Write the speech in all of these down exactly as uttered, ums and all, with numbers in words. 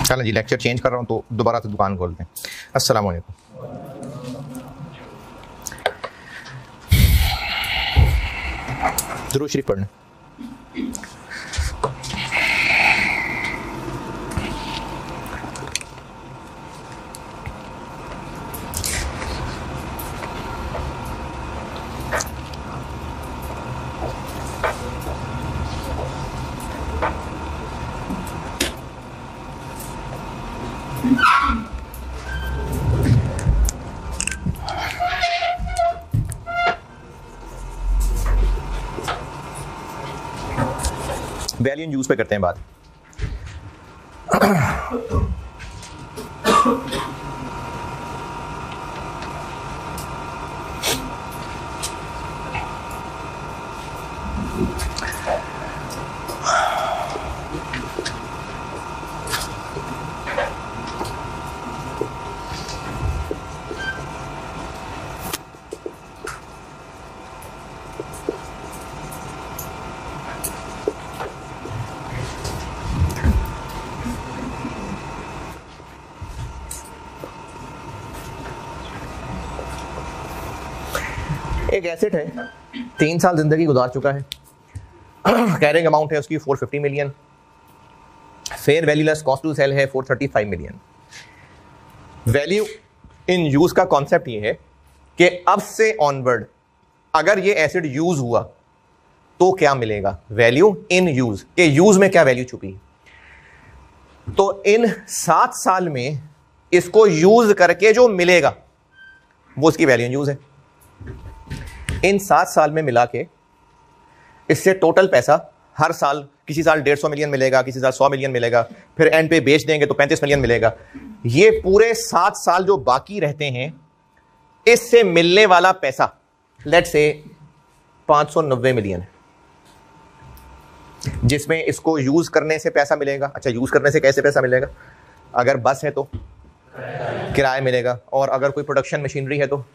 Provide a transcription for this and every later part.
चलो जी, lecture change कर रहा हूँ तो दोबारा से दुकान खोलते हैं। अस्सलाम वालेकुम। दुरूद शरीफ पढ़ना। वैल्यू इन यूज पे करते हैं बात। एक एसेट है, तीन साल जिंदगी गुजार चुका है, कैरिंग अमाउंट है उसकी चार सौ पचास million, fair value less cost to sell है चार सौ पैंतीस मिलियन। वैल्यू इन यूज का कॉन्सेप्ट ये है कि अब से ऑनवर्ड अगर ये एसेट यूज हुआ तो क्या मिलेगा। वैल्यू इन यूज के यूज में क्या वैल्यू छुपी, तो इन सात साल में इसको यूज करके जो मिलेगा वो उसकी वैल्यू इन यूज है। इन सात साल में मिला के इससे टोटल पैसा हर साल, किसी साल डेढ़ सौ मिलियन मिलेगा, किसी साल सौ मिलियन मिलेगा, फिर एंड पे बेच देंगे तो पैंतीस मिलियन मिलेगा। ये पूरे सात साल जो बाकी रहते हैं इससे मिलने वाला पैसा लेट से पांच सौ नब्बे मिलियन है, जिसमें इसको यूज करने से पैसा मिलेगा। अच्छा, यूज करने से कैसे पैसा मिलेगा? अगर बस है तो किराया मिलेगा, और अगर कोई प्रोडक्शन मशीनरी है तो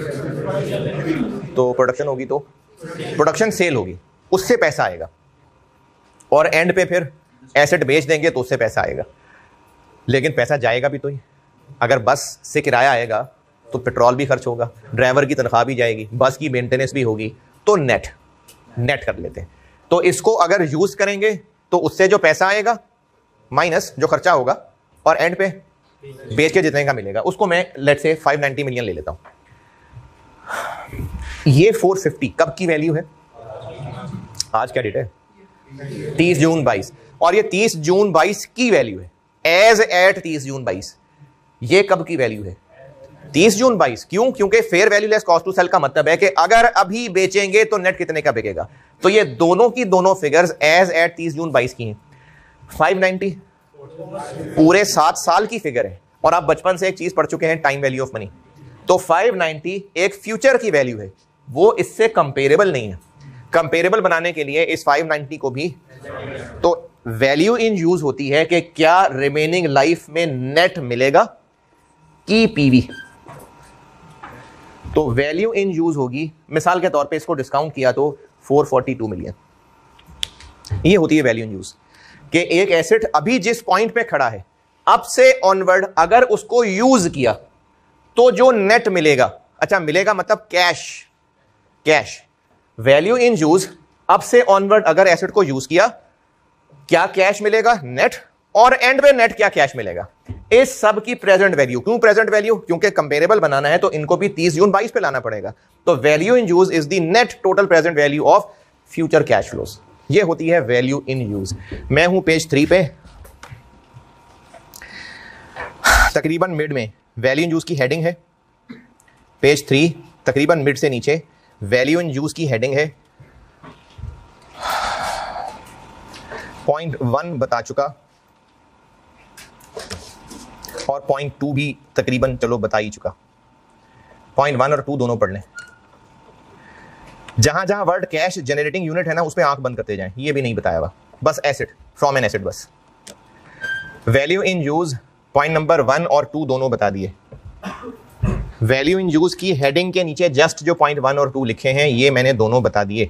तो प्रोडक्शन होगी तो प्रोडक्शन सेल होगी, उससे पैसा आएगा। और एंड पे फिर एसेट बेच देंगे तो उससे पैसा आएगा। लेकिन पैसा जाएगा भी तो ही। अगर बस से किराया आएगा तो पेट्रोल भी खर्च होगा, ड्राइवर की तनख्वाह भी जाएगी, बस की मेंटेनेंस भी होगी, तो नेट नेट कर लेते हैं। तो इसको अगर यूज करेंगे तो उससे जो पैसा आएगा माइनस जो खर्चा होगा, और एंड पे बेच के जितने का मिलेगा उसको मैं लेट से पाँच सौ नब्बे मिलियन ले लेता हूं। ये चार सौ पचास कब की वैल्यू है? आज क्या डेट है? तीस जून बाईस। और ये तीस जून बाईस की वैल्यू है, एज एट तीस जून बाईस। ये कब की वैल्यू है? तीस जून बाईस। क्यों? क्योंकि fair value less cost to sell का मतलब है कि अगर अभी बेचेंगे तो नेट कितने का बिकेगा। तो ये दोनों की दोनों फिगर्स एज एट तीस जून बाईस की हैं। पाँच सौ नब्बे पूरे सात साल की फिगर है। और आप बचपन से एक चीज पढ़ चुके हैं, टाइम वैल्यू ऑफ मनी। तो पाँच सौ नब्बे एक फ्यूचर की वैल्यू है, वो इससे कंपेरेबल नहीं है। कंपेरेबल बनाने के लिए इस पाँच सौ नब्बे को भी, तो वैल्यू इन यूज होती है कि क्या रिमेनिंग लाइफ में नेट मिलेगा की पीवी। तो वैल्यू इन यूज होगी, मिसाल के तौर पे इसको डिस्काउंट किया तो चार सौ बयालीस मिलियन। ये होती है वैल्यू इन यूज कि एक एसेट अभी जिस पॉइंट पे खड़ा है, अब से ऑनवर्ड अगर उसको यूज किया तो जो नेट मिलेगा, अच्छा मिलेगा मतलब cash, cash. Value in use, अब से ऑनवर्ड अगर एसेट को यूज किया क्या कैश मिलेगा? नेट। और एंड में नेट क्या कैश मिलेगा? इस सब की प्रेजेंट वैल्यू। क्यों प्रेजेंट वैल्यू? क्योंकि कंपेरेबल बनाना है तो इनको भी तीस जून बाईस पे लाना पड़ेगा। तो value in use is the net total present value of future cash flows. ये होती है वैल्यू इन यूज। मैं हूं पेज थ्री पे, तकरीबन मिड में वैल्यू इन यूज की हेडिंग है। पेज थ्री तकरीबन मिड से नीचे वैल्यू इन यूज की हेडिंग है। पॉइंट वन बता चुका और पॉइंट टू भी तकरीबन चलो बता ही चुका। पॉइंट वन और टू दोनों पढ़ लें। जहां जहां वर्ड कैश जनरेटिंग यूनिट है ना, उस पे आंख बंद करते जाएं। ये भी नहीं बताया हुआ, बस एसेट फ्रॉम एन एसेट बस। Value in use point number one और टू दोनों बता दिए। वैल्यू इन यूज की हेडिंग के नीचे जस्ट जो पॉइंट वन और टू लिखे हैं ये मैंने दोनों बता दिए।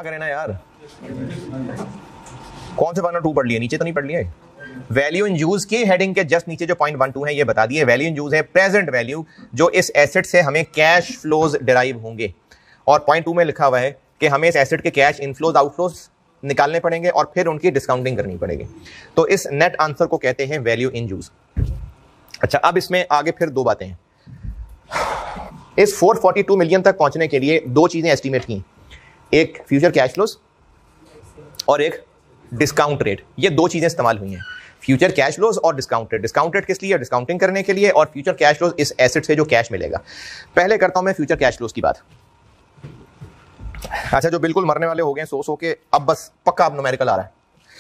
करें ना यार, कौन से वन और टू पढ़ लिए, नीचे तो नहीं पढ़ लिए। वैल्यू इन यूज की हेडिंग के जस्ट नीचे जो पॉइंट वन टू है ये बता दिए। वैल्यू इन यूज है प्रेजेंट वैल्यू जो इस एसेट से हमें कैश फ्लोज डिराइव होंगे, और पॉइंट टू में लिखा हुआ है कि हमें इस एसेट के कैश इनफ्लोज आउटफ्लोज निकालने पड़ेंगे और फिर उनकी डिस्काउंटिंग करनी पड़ेगी। तो इस नेट आंसर को कहते हैं वैल्यू इन यूज। अच्छा, अब इसमें आगे फिर दो बातें हैं। इस चार सौ बयालीस मिलियन तक पहुंचने के लिए दो चीजें एस्टीमेट की, एक फ्यूचर कैश फ्लोज और एक डिस्काउंट रेट। ये दो चीजें इस्तेमाल हुई हैं, फ्यूचर कैश फ्लोज और डिस्काउंट रेट। डिस्काउंट रेट किस लिए? डिस्काउंटिंग करने के लिए, और फ्यूचर कैश फ्लोज इस एसेट से जो कैश मिलेगा। पहले करता हूं मैं फ्यूचर कैश फ्लोज की बात। अच्छा, जो बिल्कुल मरने वाले हो गए सो सो के, अब बस पक्का अब न्यूमेरिकल आ रहा है।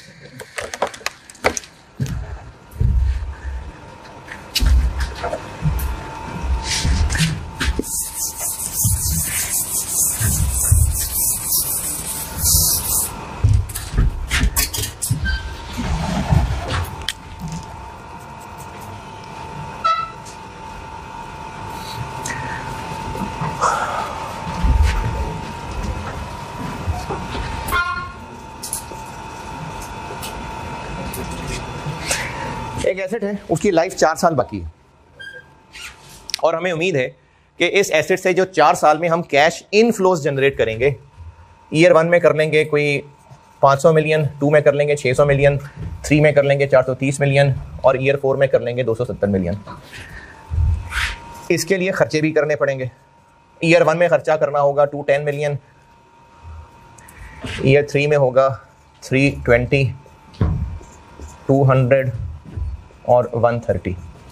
एक एसेट है, उसकी लाइफ चार साल बाकी है, और हमें उम्मीद है कि इस एसेट से जो चार साल में हम कैश इनफ्लोज जनरेट करेंगे, ईयर वन में कर लेंगे कोई पाँच सौ मिलियन, टू में कर लेंगे छह सौ मिलियन, थ्री में कर लेंगे चार सौ तीस मिलियन, और ईयर फोर में कर लेंगे दो सौ सत्तर मिलियन। इसके लिए खर्चे भी करने पड़ेंगे। ईयर वन में खर्चा करना होगा two ten million, year three में होगा थ्री ट्वेंटी, टू हंड्रेड और वन थर्टी,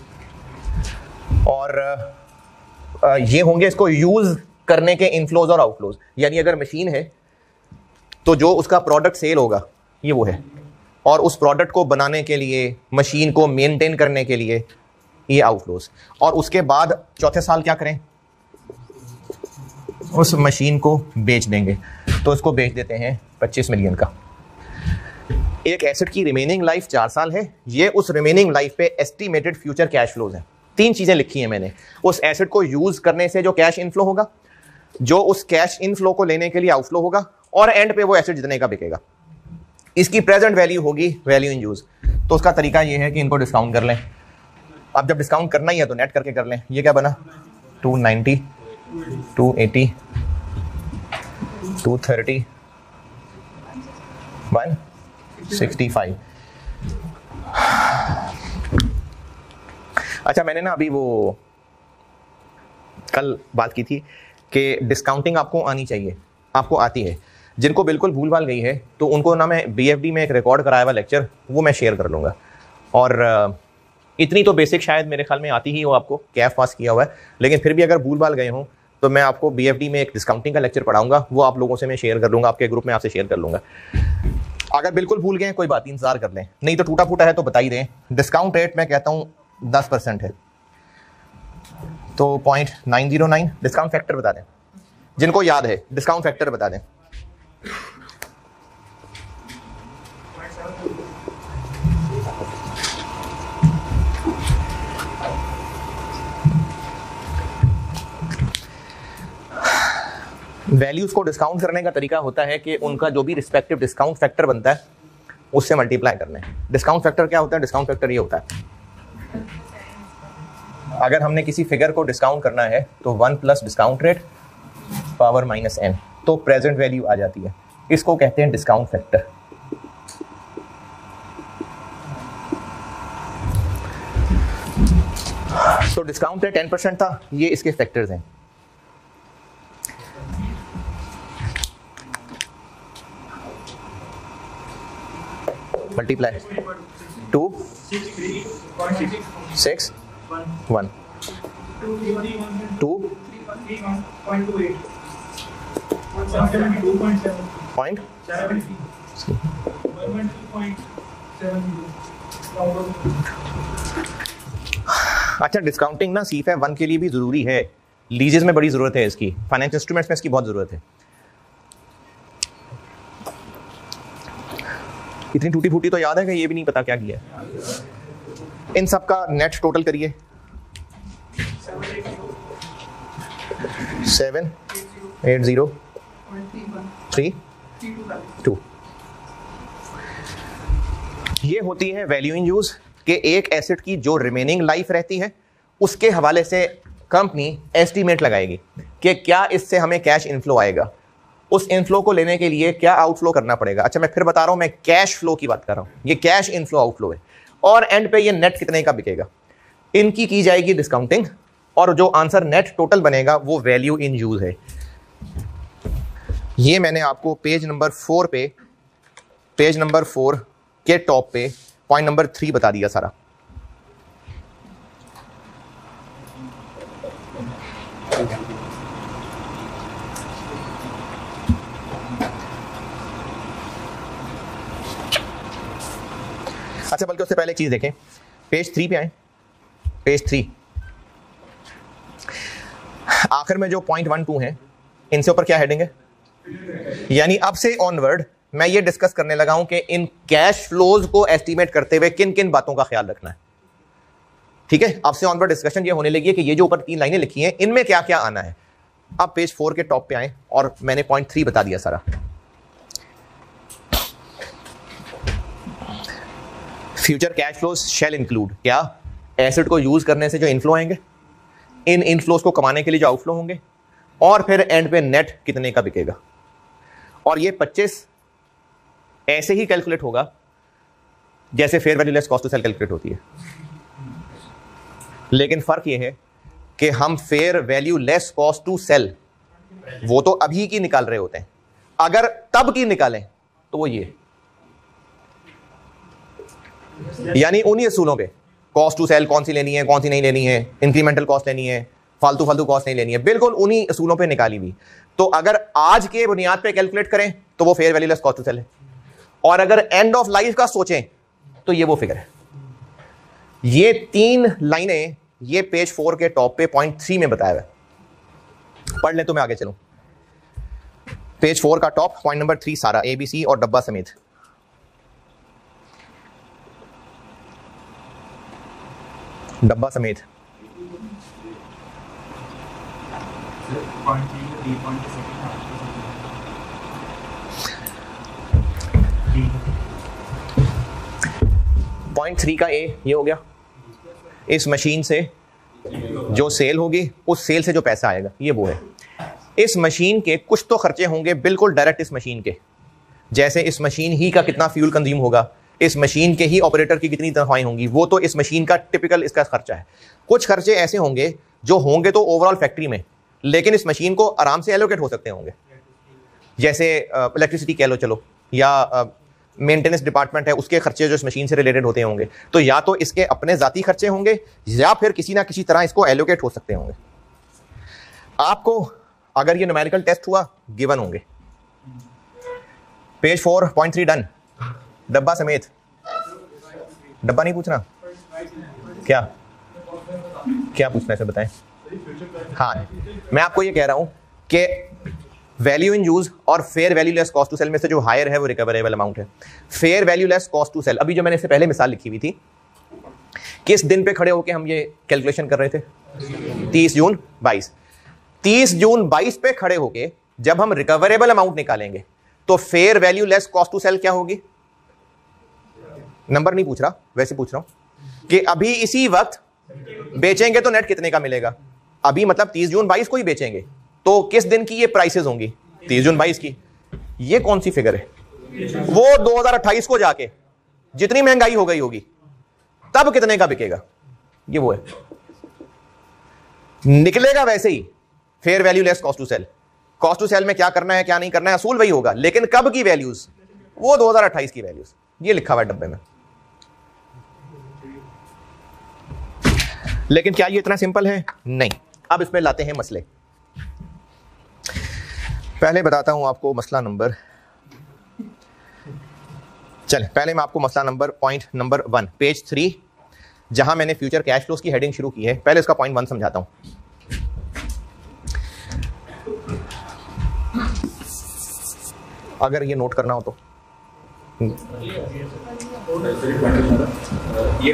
और ये होंगे इसको यूज करने के इनफ्लोज और आउटफ्लोज। यानी अगर मशीन है तो जो उसका प्रोडक्ट सेल होगा ये वो है, और उस प्रोडक्ट को बनाने के लिए, मशीन को मेंटेन करने के लिए ये आउटफ्लोज। और उसके बाद चौथे साल क्या करें? उस मशीन को बेच देंगे। तो इसको बेच देते हैं पच्चीस मिलियन का। एक एसेट की रिमेनिंग लाइफ चार साल है, ये उस रिमेनिंग लाइफ पे एस्टिमेटेड फ्यूचर कैश फ्लोज हैं। तीन चीजें लिखी हैं मैंने, उस एसेट को यूज करने से जो कैश इनफ्लो होगा, जो उस कैश इनफ्लो को लेने के लिए आउटफ्लो होगा, और एंड पे वो एसेट जितने का बिकेगा। इसकी प्रेजेंट वैल्यू होगी वैल्यू इन यूज। तो उसका तरीका ये है कि इनको डिस्काउंट कर लें। अब जब डिस्काउंट करना ही है तो नेट करके कर लें। ये क्या बना? Two ninety, two eighty, two thirty, one sixty five. अच्छा, मैंने ना अभी वो कल बात की थी कि डिस्काउंटिंग आपको आनी चाहिए, आपको आती है। जिनको बिल्कुल भूल भाल गई है तो उनको ना मैं बीएफडी में एक रिकॉर्ड कराया हुआ लेक्चर वो मैं शेयर कर लूँगा। और इतनी तो बेसिक शायद मेरे ख्याल में आती ही हो आपको, कैफ पास किया हुआ है, लेकिन फिर भी अगर भूल भाल गए हों तो मैं आपको बीएफडी में एक डिस्काउंटिंग का लेक्चर पढ़ाऊंगा, वो आप लोगों से मैं शेयर कर लूँगा, आपके ग्रुप में आपसे शेयर कर लूँगा। अगर बिल्कुल भूल गए कोई बात नहीं, इंतजार कर लें, नहीं तो टूटा फूटा है तो बता ही दें। डिस्काउंट रेट मैं कहता हूँ दस परसेंट है, तो point nine zero nine. Discount factor बता दें, जिनको याद है डिस्काउंट फैक्टर बता दें। वैल्यूज को डिस्काउंट करने का तरीका होता है कि उनका जो भी रिस्पेक्टिव डिस्काउंट फैक्टर बनता है उससे मल्टीप्लाई करना है। डिस्काउंट फैक्टर क्या होता है? डिस्काउंट फैक्टर ये होता है, अगर हमने किसी फिगर को डिस्काउंट करना है तो one plus discount rate power minus N, तो प्रेजेंट वैल्यू आ जाती है। इसको कहते हैं डिस्काउंट फैक्टर। तो डिस्काउंट रेट टेन परसेंट था, ये इसके फैक्टर्स हैं। Multiply two six one two point. अच्छा, डिस्काउंटिंग ना सी फैब वन के लिए भी जरूरी है, लीजेस में बड़ी जरूरत है इसकी, फाइनेंस इंस्ट्रूमेंट्स में इसकी बहुत जरूरत है। इतनी टूटी फूटी तो याद है कि ये भी नहीं पता क्या किया है। इन सब का नेट टोटल करिए, seven eight zero three two. ये होती है वैल्यू इन यूज के एक एसेट की जो रिमेनिंग लाइफ रहती है उसके हवाले से कंपनी एस्टीमेट लगाएगी कि क्या इससे हमें कैश इनफ्लो आएगा, उस इनफ्लो को लेने के लिए क्या आउटफ्लो करना पड़ेगा। अच्छा मैं फिर बता रहा हूं, मैं कैश फ्लो की बात कर रहा हूं, ये कैश इनफ्लो आउटफ्लो है, और एंड पे ये नेट कितने का बिकेगा, इनकी की जाएगी डिस्काउंटिंग, और जो आंसर नेट टोटल बनेगा वो वैल्यू इन यूज है। ये मैंने आपको पेज नंबर फोर पे पेज नंबर फोर के टॉप पे पॉइंट नंबर थ्री बता दिया सारा। अच्छा बल्कि उससे पहले एक चीज देखें, पेज थ्री पे आए, पेज थ्री आखिर में जो पॉइंट वन टू है इनसे ऊपर क्या हेडिंग है, यानी अब से ऑनवर्ड मैं ये डिस्कस करने लगा हूं कि इन कैश फ्लोज को एस्टीमेट करते हुए किन किन बातों का ख्याल रखना है। ठीक है, अब से ऑनवर्ड डिस्कशन ये होने लगी है कि ये जो ऊपर तीन लाइनें लिखी हैं इनमें क्या क्या आना है। अब पेज फोर के टॉप पे आए और मैंने पॉइंट थ्री बता दिया सारा। Future cash flows shall include, क्या एसेट को यूज करने से जो इनफ्लो आएंगे, इन इनफ्लोज को कमाने के लिए जो आउटफ्लो होंगे, और फिर एंड पे नेट कितने का बिकेगा। और ये पच्चीस ऐसे ही कैलकुलेट होगा जैसे fair value less cost to sell calculate होती है, लेकिन फर्क ये है कि हम fair value less cost to sell वो तो अभी की निकाल रहे होते हैं, अगर तब की निकालें तो वो ये, यानी उन्हीं असूलों पे कॉस्ट टू सेल कौन सी लेनी है कौन सी नहीं लेनी है, इंक्रीमेंटल कॉस्ट लेनी है, फालतू फालतू कॉस्ट नहीं लेनी है, बिल्कुल उन्हीं असूलों पे निकाली हुई। तो अगर आज के बुनियाद पे कैलकुलेट करें तो वो fair value less cost to sell है, और अगर एंड ऑफ लाइफ का सोचें तो ये वो फिगर है। ये तीन लाइनें ये पेज फोर के टॉप पे पॉइंट थ्री में बताया हुआ है, पढ़ लें तो मैं आगे चलूं। पेज फोर का टॉप पॉइंट नंबर थ्री सारा एबीसी और डब्बा समेत। डब्बा समेत पॉइंट थ्री का ए ये हो गया, इस मशीन से जो सेल होगी उस सेल से जो पैसा आएगा ये वो है। इस मशीन के कुछ तो खर्चे होंगे बिल्कुल डायरेक्ट इस मशीन के, जैसे इस मशीन ही का कितना फ्यूल कंज्यूम होगा, इस मशीन के ही ऑपरेटर की कितनी तनख्वाहें होंगी, वो तो इस मशीन का टिपिकल इसका खर्चा है। कुछ खर्चे ऐसे होंगे जो होंगे तो ओवरऑल फैक्ट्री में, लेकिन इस मशीन को आराम से एलोकेट हो सकते होंगे, जैसे इलेक्ट्रिसिटी कह लो चलो, या मेंटेनेंस डिपार्टमेंट है उसके खर्चे जो इस मशीन से रिलेटेड होते होंगे, तो या तो इसके अपने जाती खर्चे होंगे या फिर किसी ना किसी तरह इसको एलोकेट हो सकते होंगे। आपको अगर ये न्यूमेरिकल टेस्ट हुआ गिवन होंगे। Page four point three done, डब्बा समेत। डब्बा नहीं पूछना, क्या क्या पूछना है सर बताएं। हाँ मैं आपको ये कह रहा हूं कि वैल्यू इन यूज और fair value less cost to sell में से जो हायर है वो रिकवरेबल अमाउंट है। Fair value less cost to sell, अभी जो मैंने इससे पहले मिसाल लिखी हुई थी, किस दिन पे खड़े होके हम ये कैलकुलेशन कर रहे थे, तीस जून बाईस। तीस जून बाईस पे खड़े होके जब हम रिकवरेबल अमाउंट निकालेंगे तो fair value less cost to sell क्या होगी, नंबर नहीं पूछ रहा वैसे पूछ रहा हूं कि अभी इसी वक्त बेचेंगे तो नेट कितने का मिलेगा। अभी मतलब तीस जून बाईस को ही बेचेंगे तो किस दिन की ये प्राइसेस होंगी, तीस जून बाईस की। ये कौन सी फिगर है, वो दो हज़ार अट्ठाईस को जाके जितनी महंगाई हो गई होगी तब कितने का बिकेगा, ये वो है। निकलेगा वैसे ही fair value less cost to sell. Cost to sell में क्या करना है क्या नहीं करना है असूल वही होगा, लेकिन कब की वैल्यूज, वो दो हज़ार अट्ठाईस की वैल्यूज। ये लिखा हुआ है डब्बे में। लेकिन क्या ये इतना सिंपल है, नहीं। अब इसमें लाते हैं मसले। पहले बताता हूं आपको मसला नंबर, चले पहले मैं आपको मसला number point number one page three, जहां मैंने फ्यूचर कैश फ्लोस की हेडिंग शुरू की है, पहले इसका पॉइंट वन समझाता हूं। अगर ये नोट करना हो तो ये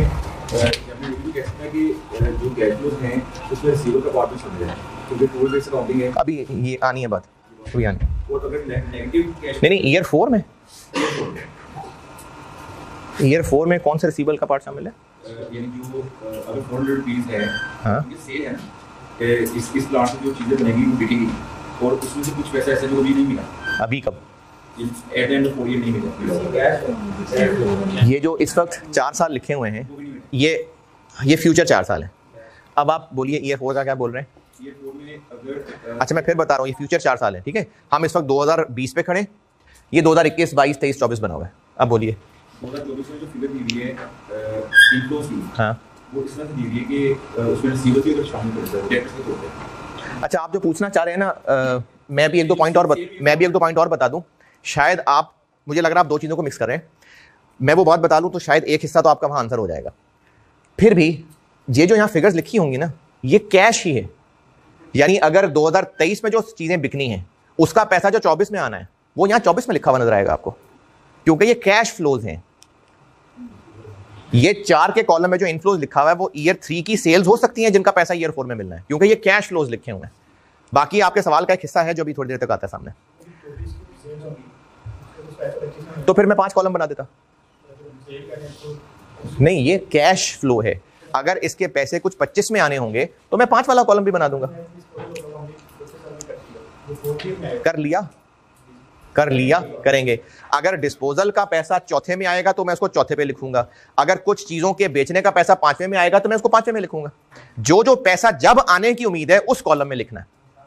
कि जो कैश फ्लोज हैं उसमें जीरो का पार्ट भी समझ रहे हैं, क्योंकि टोल बेस्ड अकाउंटिंग है। अभी ये आनी है बात, अभी आनी और अगर नेगेटिव कैश नहीं नहीं ईयर फोर में ईयर फोर में कौन से रिसीवेबल का पार्ट शामिल है? यानी जो अगर फोर हंड्रेड रुपीज है, हाँ ये सेल है ना कि इस इस प्लांट में जो चीज़ें बनेगी वो बिकेगी और उसमें से कुछ पैसा ऐसे जो अभी नहीं मिला, अभी कब? At the end of four year नहीं मिला। ये जो इस वक्त चार साल लिखे हुए हैं ये ये फ्यूचर चार साल है। अब आप बोलिए ईयर फोर का क्या बोल रहे हैं? ईयर फोर में अगर अच्छा मैं फिर बता रहा हूँ, ये फ्यूचर चार साल है, ठीक है। हम इस वक्त दो हज़ार बीस पे खड़े, ये दो हज़ार इक्कीस, बाईस, तेईस, चौबीस बना हुआ है। अब बोलिए। दो हज़ार चौबीस में जो फिगर दी हुई है इनफ्लोस की, हाँ वो इस तरह से दी हुई है कि उसमें रिसीवेबल भी अगर शामिल कर सकते हैं, डेब्ट्स के तौर पे। अच्छा आप जो पूछना चाह रहे हैं ना, आ, मैं भी एक दो पॉइंट और बत, मैं भी एक दो पॉइंट और बता दूं। शायद आप, मुझे लग रहा है आप दो चीज़ों को मिक्स कर रहे हैं। मैं वो बात बता लूं तो शायद एक हिस्सा तो आपका वहाँ आंसर हो जाएगा। फिर भी ये जो यहाँ फिगर्स लिखी होंगी ना, ये कैश ही है। यानी अगर दो हज़ार तेईस में जो चीज़ें बिकनी है उसका पैसा जो चौबीस में आना है वो यहाँ चौबीस में लिखा हुआ नजर आएगा आपको, क्योंकि ये कैश फ्लोज हैं। ये चार के कॉलम में जो इनफ्लोज लिखा हुआ है वो ईयर थ्री की सेल्स हो सकती हैं जिनका पैसा ईयर फोर में मिलना है, क्योंकि ये कैश फ्लोज लिखे हुए हैं। बाकी आपके सवाल का एक हिस्सा है जो अभी थोड़ी देर तक आता है सामने, तो फिर मैं पांच कॉलम बना देता। नहीं, ये कैश फ्लो है। अगर इसके पैसे कुछ पच्चीस में आने होंगे तो मैं पांच वाला कॉलम भी बना दूंगा। कर लिया कर लिया करेंगे। अगर डिस्पोजल का पैसा चौथे में आएगा तो मैं उसको चौथे पे लिखूंगा। अगर कुछ चीजों के बेचने का पैसा पांचवें में आएगा तो मैं उसको पांचवें में लिखूंगा। जो जो पैसा जब आने की उम्मीद है उस कॉलम में लिखना है।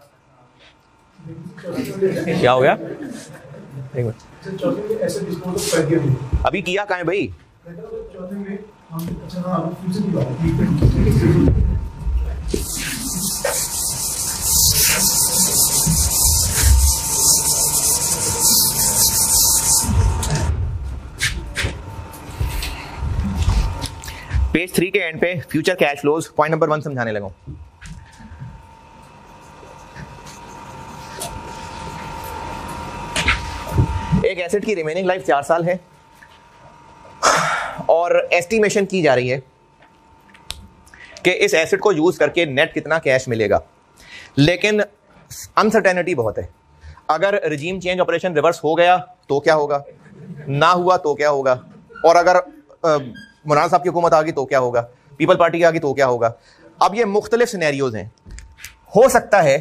क्या हो गया? एक मिनट, अभी किया कहाँ है भाई? पेज थ्री के एंड पे future cash flows point number one समझाने लगा। एक एसेट की रिमेनिंग लाइफ चार साल है और एस्टिमेशन की जा रही है कि इस एसेट को यूज करके नेट कितना कैश मिलेगा, लेकिन अनसर्टेनिटी बहुत है। अगर रिजीम चेंज ऑपरेशन रिवर्स हो गया तो क्या होगा, ना हुआ तो क्या होगा, और अगर मौलाना साहब की हुकूमत आ गई तो क्या होगा, पीपल पार्टी की आ गई तो क्या होगा। अब ये मुख्तलिफ सिनेरियोज हैं। हो सकता है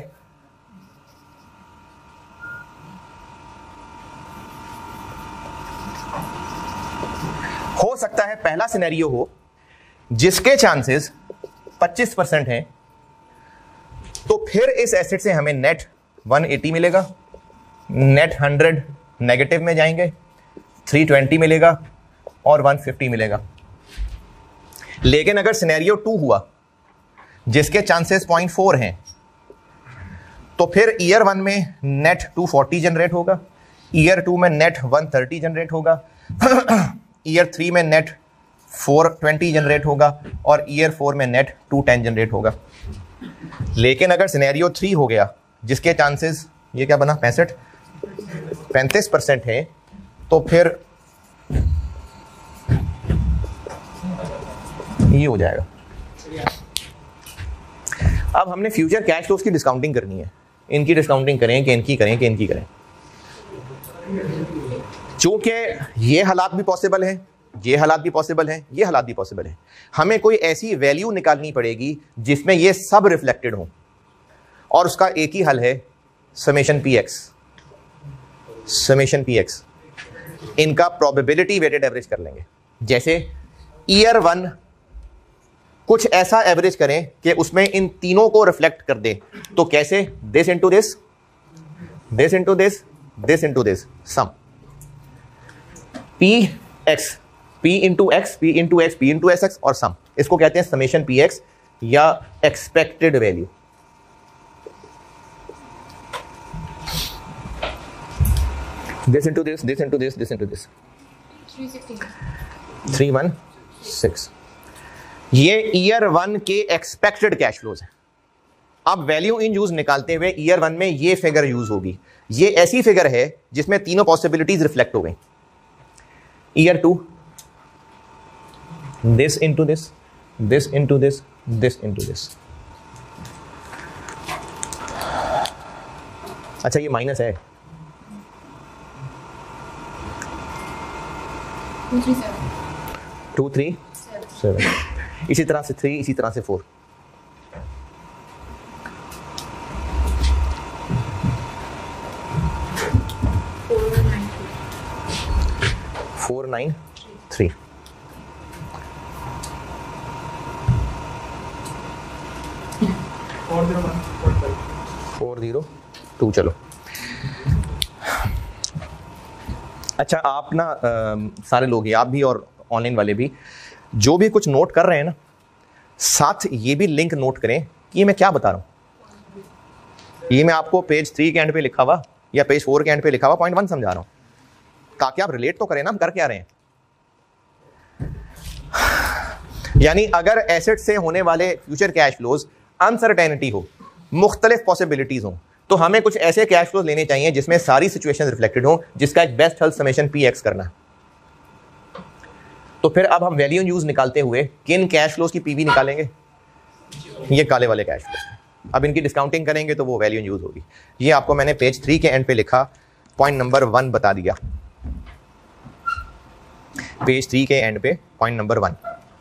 हो सकता है पहला सिनेरियो हो जिसके चांसेस पच्चीस परसेंट हैं, तो फिर इस एसेट से हमें नेट एक सौ अस्सी मिलेगा, नेट हंड्रेड नेगेटिव में जाएंगे, तीन सौ बीस मिलेगा और एक सौ पचास मिलेगा। लेकिन अगर सिनेरियो टू हुआ जिसके चांसेस पॉइंट फोर हैं, तो फिर ईयर वन में नेट दो सौ चालीस जनरेट होगा, ईयर टू में नेट एक सौ तीस जनरेट होगा, ईयर थ्री में नेट चार सौ बीस जनरेट होगा और ईयर फोर में नेट दो सौ दस जनरेट होगा। लेकिन अगर सिनेरियो थ्री हो गया जिसके चांसेस, ये क्या बना, पैंसठ पैंतीस परसेंट है, तो फिर ये हो जाएगा। अब हमने फ्यूचर कैश फ्लोज की डिस्काउंटिंग करनी है। इनकी डिस्काउंटिंग करें कि इनकी करें कि इनकी करें। चूंकि ये हालात भी पॉसिबल हैं, ये हालात भी पॉसिबल हैं, ये हालात भी पॉसिबल हैं, हमें कोई ऐसी वैल्यू निकालनी पड़ेगी जिसमें ये सब रिफ्लेक्टेड हो, और उसका एक ही हल है, summation P X. Summation P X, इनका प्रोबेबिलिटी वेटेड एवरेज कर लेंगे। जैसे ईयर वन कुछ ऐसा एवरेज करें कि उसमें इन तीनों को रिफ्लेक्ट कर दे। तो कैसे? This into this, this into this, this into this, sum P X, P into X, P into X, P into S X और सम। इसको कहते हैं समेशन पी एक्स या expected value. This into this, this into this, this into this, three one six. ये year one के expected cash flows है। अब value in use निकालते हुए ईयर वन में ये फिगर यूज होगी। ये ऐसी फिगर है जिसमें तीनों पॉसिबिलिटीज रिफ्लेक्ट हो गई। Year two, this into this, this into this, this into this. अच्छा ये माइनस है, टू थ्री सेवन, इसी तरह से थ्री, इसी तरह से four. Four nine three. Four zero two. चलो अच्छा, आप ना आ, सारे लोग ही, आप भी और ऑनलाइन वाले भी, जो भी कुछ नोट कर रहे हैं ना, साथ ये भी लिंक नोट करें कि ये मैं क्या बता रहा हूं। ये मैं आपको पेज थ्री के एंड पे लिखा हुआ या पेज फोर के एंड पे लिखा हुआ पॉइंट वन समझा रहा हूं, ताकि आप रिलेट तो करें ना हम कर क्या रहे हैं। यानी अगर एसेट से होने वाले फ्यूचर कैश फ्लोज अनसर्टेनिटी हो, मुख्तलिफ पॉसिबिलिटीज हो, तो हमें कुछ ऐसे कैश फ्लोज लेने चाहिए जिसमें सारी सिचुएशन रिफ्लेक्टेड हो, जिसका एक best health summation P X करना है। तो फिर अब हम वैल्यू यूज निकालते हुए किन कैश फ्लोज की पीवी निकालेंगे? ये काले वाले कैश फ्लोज। अब इनकी डिस्काउंटिंग करेंगे तो वो वैल्यू यूज होगी। ये आपको मैंने पेज थ्री के एंड पे लिखा, पॉइंट नंबर वन बता दिया। पेज थ्री के एंड पे पॉइंट नंबर वन।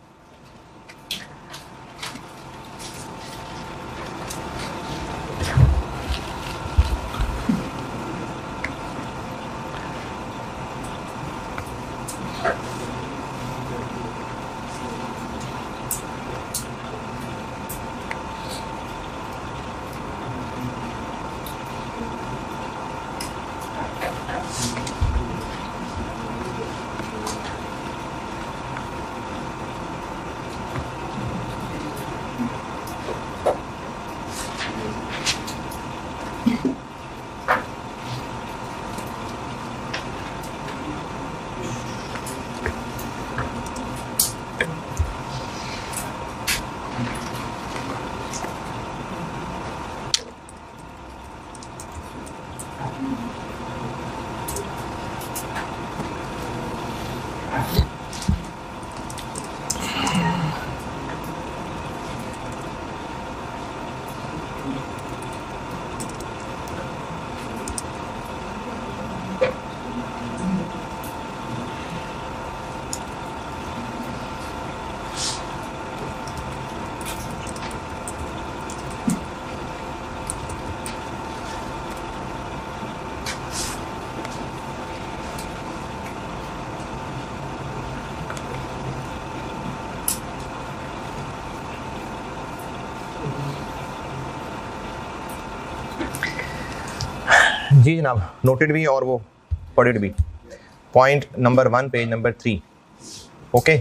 जी जनाब, नोटेड भी और वो पढ़ेड भी। Point number one, page number three. Okay,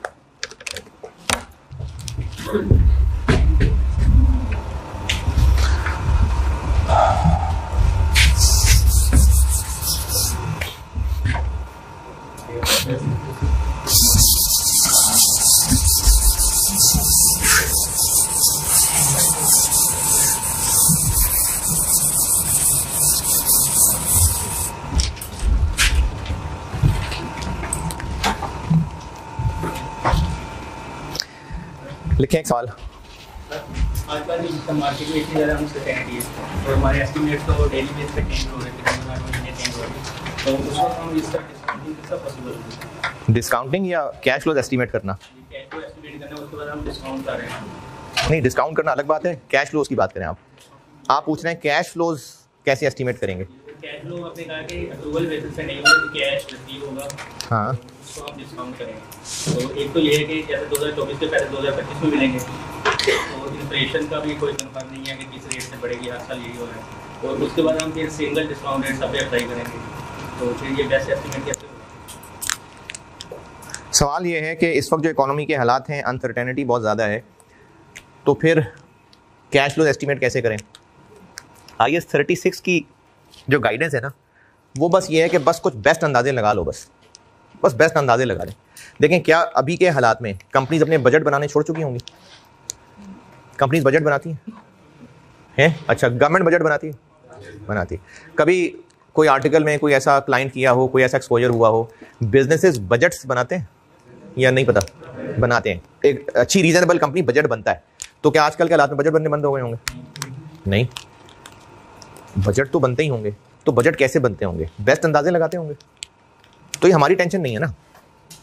लिखें एक सवाल। आजकल इनकम मार्केट में इतनी ज़्यादा अनसर्टेनिटी है और हमारे एस्टिमेट तो डेली बेस पे चेंज हो रहे थे, तो उस वक्त हम इसका डिस्काउंटिंग कैसा पॉसिबल है? डिस्काउंटिंग या कैश फ्लोज एस्टिमेट करना? कैश फ्लो एस्टिमेट करना, उसके बाद हम डिस्काउंट कर रहे हैं। नहीं, डिस्काउंट करना अलग बात है, कैश फ्लोज की बात करें आप। आप पूछ रहे हैं कैश फ्लोज कैसे एस्टिमेट करेंगे? कैश फ्लो आपने कहा कि अप्रूवल बेसिस पे नहीं होगा, तो कैश रिसीव होगा, हाँ, तो हम डिस्काउंट करेंगे। तो एक तो ये है कि जैसे दो हज़ार चौबीस के पैसे दो हज़ार पच्चीस में मिलेंगे, तो इन्फ्लेशन का भी कोई कंफर्म नहीं है कि किस रेट से बढ़ेगी, हर साल यही हो रहा है। और उसके बाद हम फिर सिंगल डिस्काउंट रेट सब पे अप्लाई करेंगे, तो फिर ये बेस्ट एस्टिमेट कैसे होगा? सवाल ये है कि इस वक्त जो इकोनॉमी के हालात हैं, अनसर्टेनिटी बहुत ज़्यादा है, तो फिर कैश फ्लो एस्टिमेट कैसे करें? आई एस थर्टी सिक्स की जो गाइडेंस है ना, वो बस ये है कि बस कुछ बेस्ट अंदाजे लगा लो, बस बस बेस्ट अंदाजे लगा लें। देखें, क्या अभी के हालात में कंपनीज अपने बजट बनाने छोड़ चुकी होंगी? कंपनीज बजट बनाती हैं हैं अच्छा, गवर्नमेंट बजट बनाती है, बनाती है। कभी कोई आर्टिकल में कोई ऐसा क्लाइंट किया हो, कोई ऐसा एक्सपोजर हुआ हो, बिजनेसेस बजट्स बनाते हैं या नहीं पता? बनाते हैं। एक अच्छी रीजनेबल कंपनी बजट बनता है, तो क्या आजकल के हालात में बजट बनने बंद हो गए होंगे? नहीं, बजट तो बनते ही होंगे। तो बजट कैसे बनते होंगे? बेस्ट अंदाजे लगाते होंगे। तो ये हमारी टेंशन नहीं है ना,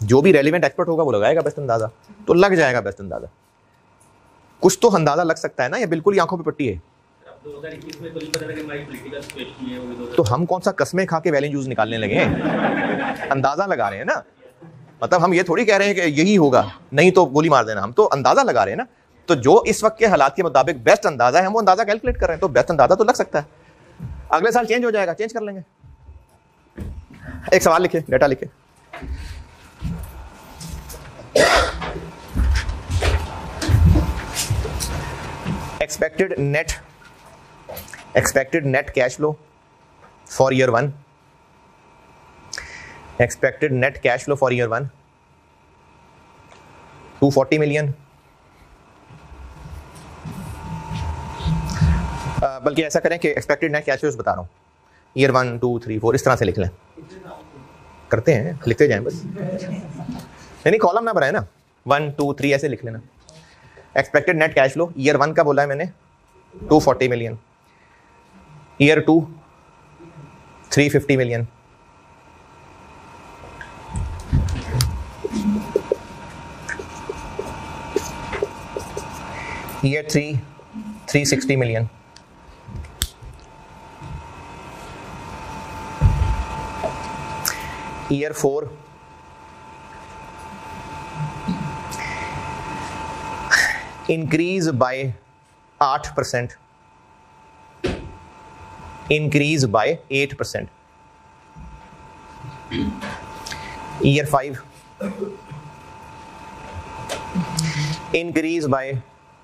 जो भी रेलिवेंट एक्सपर्ट होगा वो लगाएगा बेस्ट अंदाजा, तो लग जाएगा बेस्ट अंदाजा। कुछ तो अंदाजा लग सकता है ना, या बिल्कुल ही आंखों पे पट्टी है। दो हज़ार इक्कीस में तो नहीं पता था कि हमारी पॉलिटिकल सिचुएशन ये होगी। तो हम कौन सा कस्में खा के वैल्यू यूज निकालने लगे हैं, अंदाजा लगा रहे हैं ना। मतलब हम ये थोड़ी कह रहे हैं कि यही होगा, नहीं तो गोली मार देना, हम तो अंदाजा लगा रहे हैं ना। तो जो इस वक्त के हालात के मुताबिक बेस्ट अंदाजा है, हम वो अंदाजा कैलकुलेट कर रहे हैं, तो बेस्ट अंदाजा तो लग सकता है। अगले साल चेंज हो जाएगा, चेंज कर लेंगे। एक सवाल लिखे, डेटा लिखे। Expected net expected net cash flow for year one expected net cash flow for year one two forty million. बल्कि ऐसा करें कि एक्सपेक्टेड नेट कैश फ्लो बता रहा हूं, year one two three four इस तरह से लिख लें। करते हैं, लिखते जाएं बस, नहीं कॉलम ना बनाए ना, वन टू थ्री ऐसे लिख लेना। Expected net cash flow year one का बोला है मैंने two forty million, year two three fifty million, year three three sixty million, year four increase by आठ percent, increase by eight percent, year five increase by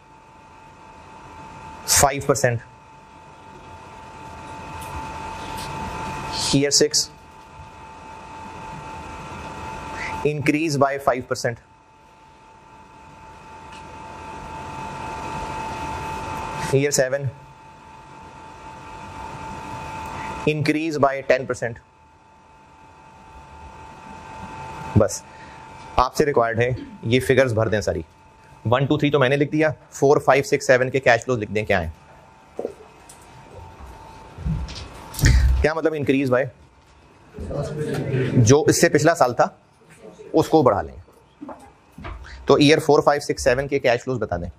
five percent, year six increase by five percent, year seven increase by ten percent. बस आपसे required है ये figures भर दें सारी। One two three तो मैंने लिख दिया, फोर फाइव सिक्स सेवन के कैश फ्लोज लिख दें क्या है। क्या मतलब इंक्रीज बाय, जो इससे पिछला साल था उसको बढ़ा लेंगे। तो year four five six seven के कैश फ्लोज बता दें।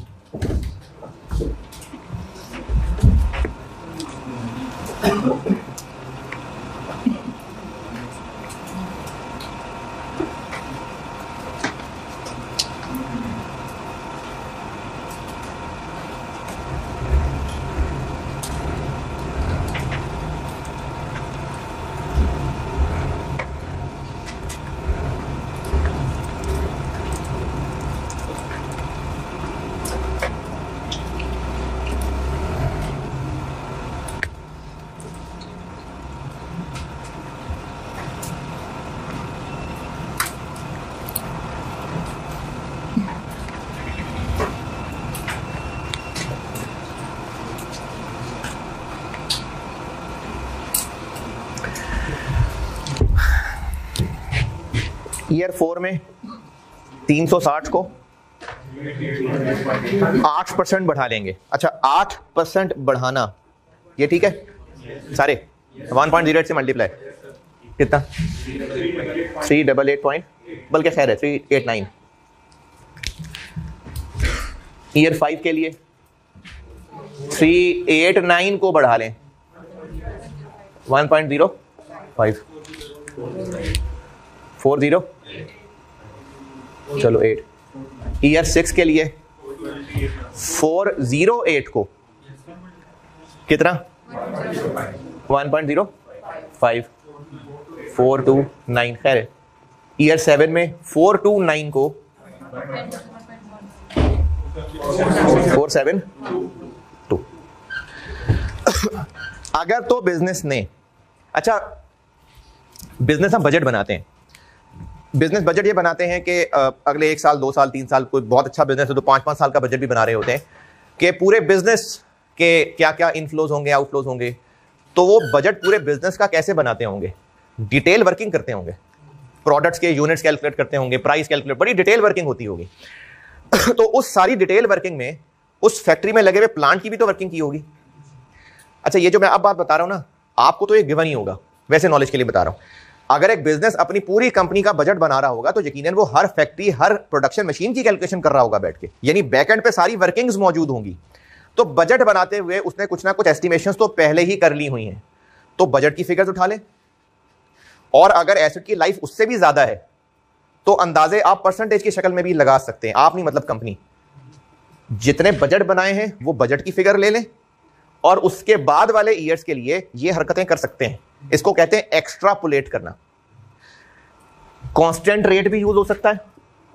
ईयर फोर में तीन सौ साठ को आठ परसेंट बढ़ा लेंगे। अच्छा आठ परसेंट बढ़ाना ये ठीक है सारे, वन पॉइंट जीरो एट से मल्टीप्लाई कितना, थ्री डबल एट पॉइंट, बल्कि खैर है three eight nine. Year five के लिए थ्री एट नाइन को बढ़ा लें one point zero five, four zero, चलो एट। ईयर सिक्स के लिए फोर जीरो एट को कितना, one point zero five, four two nine. खैर ईयर सेवन में फोर टू नाइन को फोर सेवन टू। अगर तो बिजनेस ने, अच्छा बिजनेस हम बजट बनाते हैं, बिजनेस बजट ये बनाते हैं कि अगले एक साल दो साल तीन साल, कोई बहुत अच्छा बिजनेस है तो पाँच पाँच साल का बजट भी बना रहे होते हैं कि पूरे बिजनेस के क्या क्या इनफ्लोज होंगे आउटफ्लोज होंगे। तो वो बजट पूरे बिजनेस का कैसे बनाते होंगे, डिटेल वर्किंग करते होंगे, प्रोडक्ट्स के यूनिट्स कैलकुलेट करते होंगे, प्राइस कैलकुलेट, बड़ी डिटेल वर्किंग होती होगी। तो उस सारी डिटेल वर्किंग में उस फैक्ट्री में लगे हुए प्लांट की भी तो वर्किंग की होगी। अच्छा ये जो मैं अब बात बता रहा हूं ना, आपको तो ये गिवन ही होगा, वैसे नॉलेज के लिए बता रहा हूं। अगर एक बिजनेस अपनी पूरी कंपनी का बजट बना रहा होगा तो यकीनन वो हर फैक्ट्री, हर प्रोडक्शन मशीन की कैलकुलेशन कर रहा होगा बैठ के, यानी बैकएंड पे सारी वर्किंग्स मौजूद होंगी। तो बजट बनाते हुए उसने कुछ ना कुछ एस्टिमेशंस तो पहले ही कर ली हुई हैं, तो बजट की फिगर्स उठा ले, और अगर एसेट की लाइफ उससे भी ज्यादा है तो अंदाजे आप परसेंटेज की शक्ल में भी लगा सकते हैं। आप नहीं मतलब कंपनी, जितने बजट बनाए हैं वो बजट की फिगर ले लें और उसके बाद वाले ईयर्स के लिए ये हरकतें कर सकते हैं। इसको कहते हैं एक्स्ट्रापुलेट करना। कांस्टेंट रेट भी यूज हो सकता है,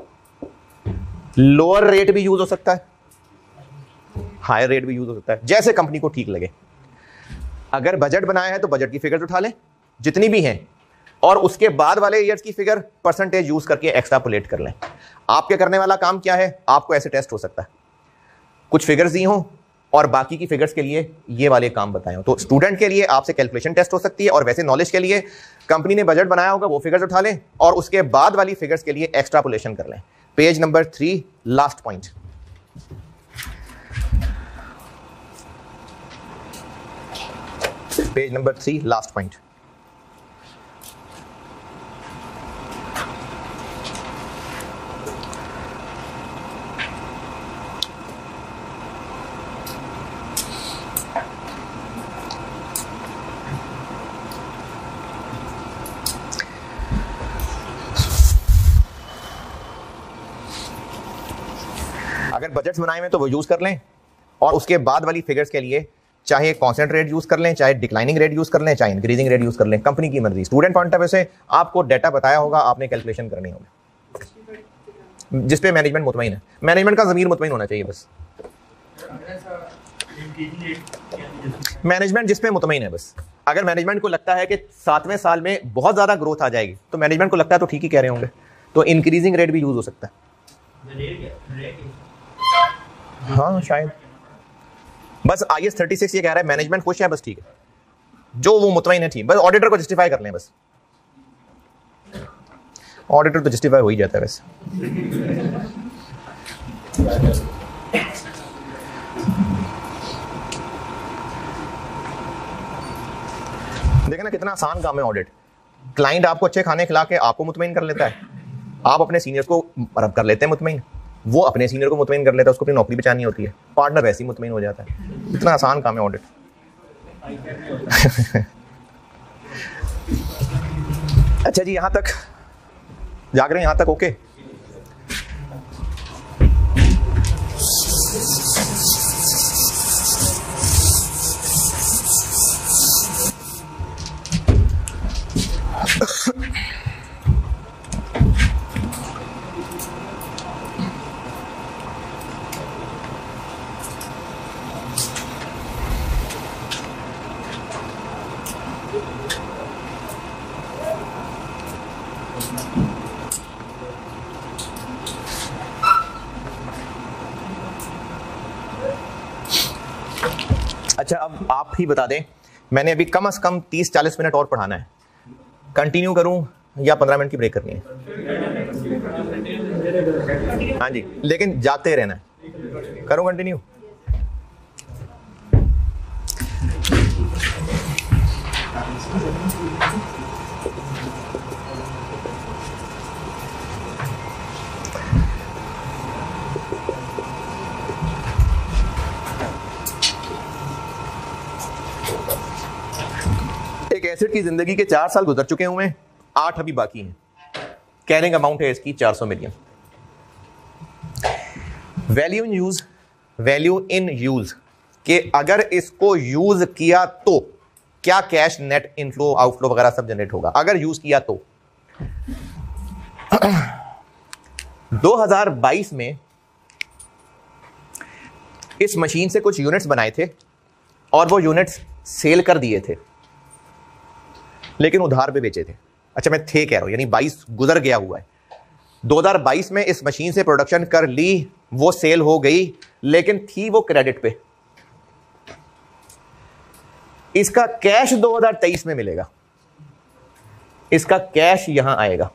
लोअर रेट भी यूज हो सकता है, हायर रेट भी यूज हो सकता है, जैसे कंपनी को ठीक लगे। अगर बजट बनाया है तो बजट की फिगर उठा लें जितनी भी हैं, और उसके बाद वाले ईयर्स की फिगर परसेंटेज यूज करके एक्स्ट्रापुलेट कर लें। आपके करने वाला काम क्या है, आपको ऐसे टेस्ट हो सकता है कुछ फिगर्स दी हों और बाकी की फिगर्स के लिए ये वाले काम बताए हो। तो स्टूडेंट के लिए आपसे कैलकुलेशन टेस्ट हो सकती है, और वैसे नॉलेज के लिए कंपनी ने बजट बनाया होगा वो फिगर्स उठा लें और उसके बाद वाली फिगर्स के लिए एक्स्ट्रापुलेशन कर लें। Page number three, last point. Page number three, last point. अगर बजट्स बनाए हुए तो वो यूज कर लें, और उसके बाद वाली फिगर्स के लिए चाहे कांस्टेंट रेट यूज कर लें, चाहे डिक्लाइनिंग रेट यूज कर लें, चाहे इंक्रीजिंग रेट यूज कर लें, कंपनी की मर्जी। स्टूडेंट पॉइंट ऑफ व्यू से आपको डाटा बताया होगा, आपने कैलकुलेशन करनी होगी जिसपे मैनेजमेंट मुतमईन है। मैनेजमेंट का ज़मीर मुतमईन होना चाहिए बस, मैनेजमेंट जिसपे मुतमईन है बस। अगर मैनेजमेंट को लगता है कि सातवें साल में बहुत ज्यादा ग्रोथ आ जाएगी तो मैनेजमेंट को लगता है तो ठीक ही कह रहे होंगे, तो इंक्रीजिंग रेट भी यूज हो सकता है। हाँ शायद, बस आई एस थर्टी सिक्स ये कह रहा है मैनेजमेंट खुश है बस, ठीक है, जो वो मुतमईन है ठीक, बस ऑडिटर को जस्टिफाई कर लें बस। ऑडिटर तो जस्टिफाई हो ही जाता है वैसे। देखा ना कितना आसान काम है ऑडिट। क्लाइंट आपको अच्छे खाने खिला के आपको मुतमईन कर लेता है, आप अपने सीनियर्स को रब कर लेते हैं मुतमईन, वो अपने सीनियर को मुतमईन कर लेता है, उसको अपनी नौकरी बचानी होती है, पार्टनर वैसे ही मुतमईन हो जाता है। इतना आसान काम है ऑडिट। अच्छा जी, यहां तक जाग रहे हैं, यहां तक ओके। अच्छा, अब आप ही बता दें, मैंने अभी कम से कम तीस चालीस मिनट और पढ़ाना है, कंटिन्यू करूं या पंद्रह मिनट की ब्रेक करनी है? हाँ जी, लेकिन जागते ही रहना है। करूं कंटिन्यू? एक एसेट की जिंदगी के चार साल गुजर चुके हुए हैं, आठ अभी बाकी हैं। कैरिंग अमाउंट है इसकी चार सौ million. Value in use, value in use कि अगर इसको यूज किया तो क्या कैश नेट इनफ्लो आउटफ्लो वगैरह सब जनरेट होगा, अगर यूज किया तो। दो हज़ार बाईस में इस मशीन से कुछ यूनिट्स बनाए थे और वो यूनिट्स सेल कर दिए थे, लेकिन उधार पे बेचे थे। अच्छा, मैं थे कह रहा हूं, यानी बाईस गुजर गया हुआ है। दो हज़ार बाईस में इस मशीन से प्रोडक्शन कर ली, वो सेल हो गई, लेकिन थी वो क्रेडिट पे। इसका कैश दो हज़ार तेईस में मिलेगा, इसका कैश यहां आएगा।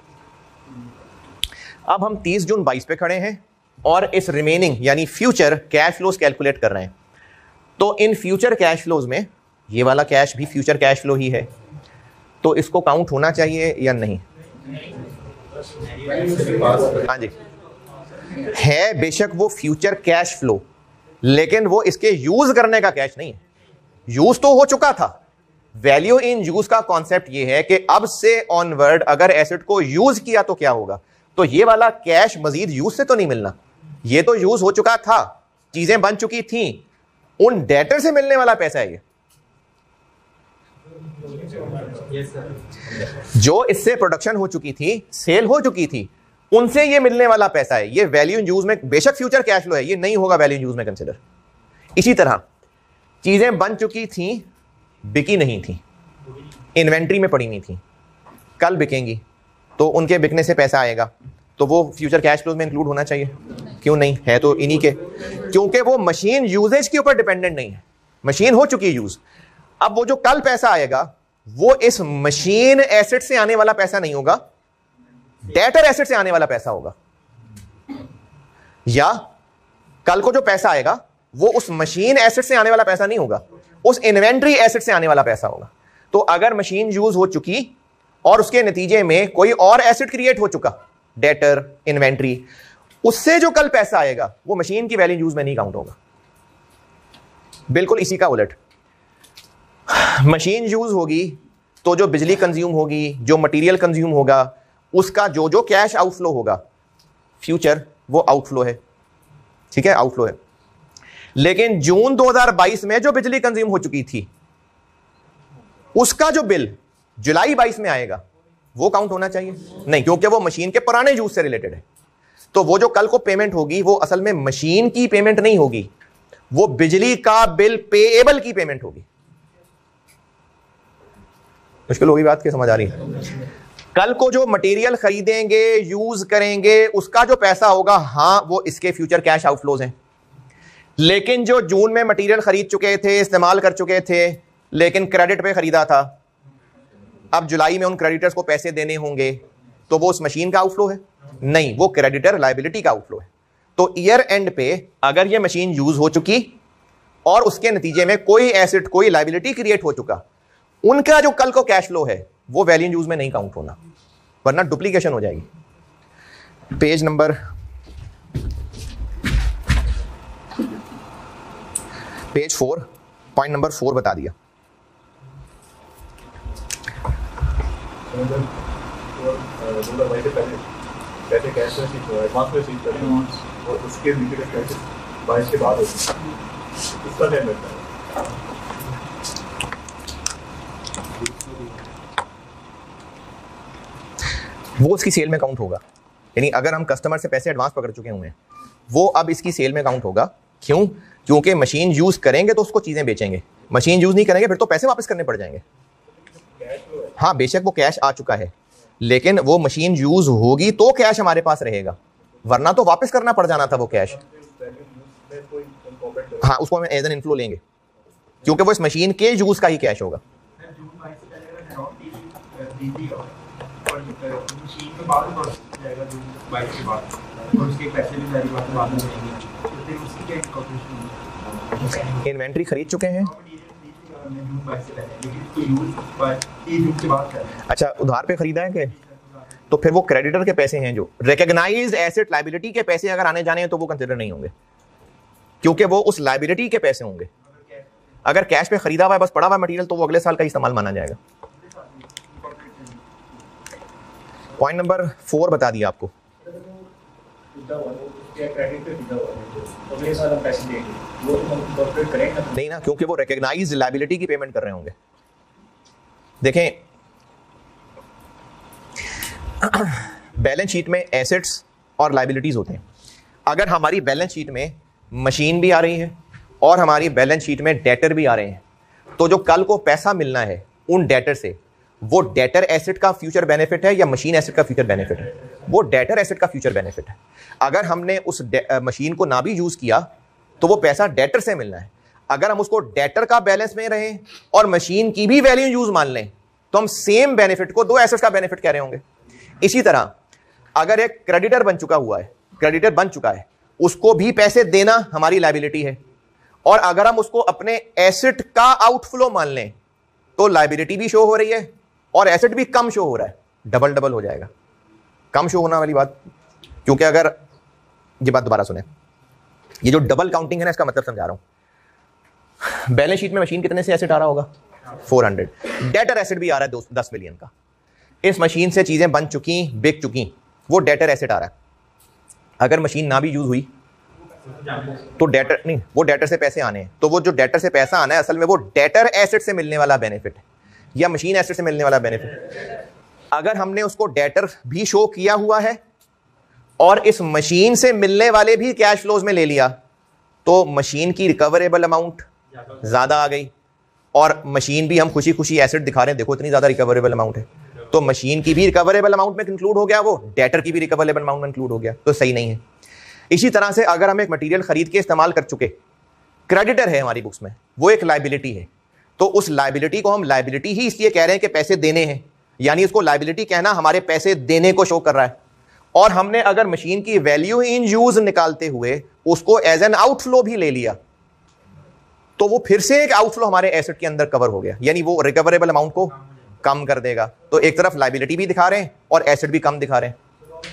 अब हम तीस जून बाईस पे खड़े हैं और इस रिमेनिंग यानी फ्यूचर कैश फ्लोज कैलकुलेट कर रहे हैं। तो इन फ्यूचर कैश फ्लोज में ये वाला कैश भी फ्यूचर कैश फ्लो ही है, तो इसको काउंट होना चाहिए या नहीं? हाँ जी, है बेशक वो फ्यूचर कैश फ्लो, लेकिन वो इसके यूज करने का कैश नहीं है। यूज तो हो चुका था। वैल्यू इन यूज का कॉन्सेप्ट ये है कि अब से ऑनवर्ड अगर एसेट को यूज किया तो क्या होगा। तो ये वाला कैश मजीद यूज से तो नहीं मिलना, ये तो यूज हो चुका था, चीजें बन चुकी थी, उन डेटर से मिलने वाला पैसा है ये। जो इससे प्रोडक्शन हो चुकी थी, सेल हो चुकी थी, उनसे ये मिलने वाला पैसा है। ये वैल्यू इन यूज में बेशक फ्यूचर कैश फ्लो है, ये नहीं होगा वैल्यू इन यूज में कंसिडर। इसी तरह चीजें बन चुकी थी, बिकी नहीं थी, इन्वेंट्री में पड़ी हुई थी, कल बिकेंगी तो उनके बिकने से पैसा आएगा, तो वो फ्यूचर कैश फ्लो में इंक्लूड होना चाहिए। क्यों नहीं है? तो इन्हीं के, क्योंकि वो मशीन यूजेज के ऊपर डिपेंडेंट नहीं है, मशीन हो चुकी है यूज। अब वो जो कल पैसा आएगा वो इस मशीन एसेट से आने वाला पैसा नहीं होगा, डेटर एसेट से आने वाला पैसा होगा। या कल को जो पैसा आएगा वो उस मशीन एसेट से आने वाला पैसा नहीं होगा, उस इन्वेंट्री एसेट से आने वाला पैसा होगा। तो अगर मशीन यूज हो चुकी और उसके नतीजे में कोई और एसेट क्रिएट हो चुका, डेटर, इन्वेंट्री, उससे जो कल पैसा आएगा वो मशीन की वैल्यू यूज में नहीं काउंट होगा। बिल्कुल इसी का उलट, मशीन यूज होगी तो जो बिजली कंज्यूम होगी, जो मटेरियल कंज्यूम होगा, उसका जो जो कैश आउटफ्लो होगा फ्यूचर, वो आउटफ्लो है, ठीक है, आउटफ्लो है। लेकिन जून दो हज़ार बाईस में जो बिजली कंज्यूम हो चुकी थी, उसका जो बिल जुलाई बाईस में आएगा वो काउंट होना चाहिए? नहीं, क्योंकि वो मशीन के पुराने यूज से रिलेटेड है। तो वो जो कल को पेमेंट होगी वो असल में मशीन की पेमेंट नहीं होगी, वो बिजली का बिल पेएबल की पेमेंट होगी। मुश्किल होगी बात, क्या समझ आ रही है? कल को जो मटेरियल खरीदेंगे, यूज करेंगे, उसका जो पैसा होगा, हां वो इसके फ्यूचर कैश आउटफ्लोज हैं। लेकिन जो जून में मटेरियल खरीद चुके थे, इस्तेमाल कर चुके थे, लेकिन क्रेडिट पे खरीदा था, अब जुलाई में उन क्रेडिटर्स को पैसे देने होंगे, तो वो उस मशीन का आउटफ्लो है? नहीं, वो क्रेडिटर लायबिलिटी का आउटफ्लो है। तो ईयर एंड पे अगर ये मशीन यूज हो चुकी और उसके नतीजे में कोई एसेट, कोई लायबिलिटी क्रिएट हो चुका, उनका जो कल को कैश फ्लो है वो वैल्यू यूज में नहीं काउंट होना, वरना डुप्लीकेशन हो जाएगी। Page number page four, point number four बता दिया। पैसे कैश में सीख एडवांस में सीख करते हैं और उसके लिक्विड पैसे बाईस के बाद होते हैं, उसका टाइम लगता है। वो उसकी सेल में काउंट होगा। यानी अगर हम कस्टमर से पैसे एडवांस पकड़ चुके हुए हैं, वो अब इसकी सेल में काउंट होगा। क्यों? क्योंकि मशीन यूज करेंगे तो उसको चीजें बेचेंगे, मशीन यूज नहीं करेंगे फिर तो पैसे वापस करने पड़ जाएंगे। हाँ बेशक वो कैश आ चुका है, लेकिन वो मशीन यूज होगी तो कैश हमारे पास रहेगा, वरना तो वापस करना पड़ जाना था वो कैश। हाँ, उसको हम एज एन इनफ्लो लेंगे क्योंकि वो इस मशीन के यूज का ही कैश होगा। इन्वेंट्री खरीद चुके हैं, अच्छा उधार पे खरीदा है कि, तो फिर वो क्रेडिटर के पैसे हैं, जो रिकॉग्नाइज्ड एसेट लायबिलिटी के पैसे अगर आने जाने हैं तो वो कंसिडर नहीं होंगे, क्योंकि वो उस लायबिलिटी के पैसे होंगे। अगर कैश पे खरीदा हुआ है, बस पड़ा हुआ मटेरियल, तो वो अगले साल का इस्तेमाल माना जाएगा। पॉइंट नंबर फोर बता दिया आपको। नहीं ना, क्योंकि वो रिकॉग्नाइज्ड लायबिलिटी की पेमेंट कर रहे होंगे। देखें, बैलेंस शीट में एसेट्स और लायबिलिटीज होते हैं। अगर हमारी बैलेंस शीट में मशीन भी आ रही है और हमारी बैलेंस शीट में डेटर भी आ रहे हैं, तो जो कल को पैसा मिलना है उन डेटर से, वो डेटर एसेट का फ्यूचर बेनिफिट है या मशीन एसेट का फ्यूचर बेनिफिट है? वो डेटर एसेट का फ्यूचर बेनिफिट है। अगर हमने उस मशीन को ना भी यूज किया तो वो पैसा डेटर से मिलना है। अगर हम उसको डेटर का बैलेंस में रहें और मशीन की भी वैल्यू यूज मान लें, तो हम सेम बेनिफिट को दो एसेट्स का बेनिफिट कह रहे होंगे। इसी तरह अगर एक क्रेडिटर बन चुका हुआ है, क्रेडिटर बन चुका है, उसको भी पैसे देना हमारी लायबिलिटी है, और अगर हम उसको अपने एसेट का आउटफ्लो मान लें तो लायबिलिटी भी शो हो रही है और एसेट भी कम शो हो रहा है, डबल डबल हो जाएगा। कम शो होना वाली बात, क्योंकि अगर ये बात दोबारा सुने, ये जो डबल काउंटिंग है ना, इसका मतलब समझा रहा हूं। बैलेंस शीट में मशीन कितने से एसेट आ रहा होगा? चार सौ। डेटर एसेट भी आ रहा है दस मिलियन का। इस मशीन से चीजें बन चुकी, बिक चुकी, वो डेटर एसेट आ रहा है। अगर मशीन ना भी यूज हुई तो डेटर नहीं, वो डेटर से पैसे आने हैं, तो वो जो डेटर से पैसा आना है असल में वो डेटर एसेट से मिलने वाला बेनिफिट है या मशीन एसेट से मिलने वाला बेनिफिट। अगर हमने उसको डेटर भी शो किया हुआ है और इस मशीन से मिलने वाले भी कैश फ्लोज में ले लिया, तो मशीन की रिकवरेबल अमाउंट ज्यादा आ गई, और मशीन भी हम खुशी खुशी एसेट दिखा रहे हैं, देखो इतनी ज्यादा रिकवरेबल अमाउंट है, तो मशीन की भी रिकवरेबल अमाउंट में इंक्लूड हो गया, वो डेटर की भी रिकवरेबल अमाउंट में इंक्लूड हो गया, तो सही नहीं है। इसी तरह से अगर हम एक मटेरियल खरीद के इस्तेमाल कर चुके, क्रेडिटर है हमारी बुक्स में, वो एक लायबिलिटी है, तो उस लायबिलिटी को हम लायबिलिटी ही इसलिए कह रहे हैं कि पैसे देने हैं, यानी उसको लायबिलिटी कहना हमारे पैसे देने को शो कर रहा है। और हमने अगर मशीन की वैल्यू इन यूज निकालते हुए उसको एज एन आउटफ्लो भी ले लिया, तो वो फिर से एक आउटफ्लो हमारे एसेट के अंदर कवर हो गया, यानी वो रिकवरेबल अमाउंट को कम कर देगा। तो एक तरफ लायबिलिटी भी दिखा रहे हैं और एसेट भी कम दिखा रहे हैं।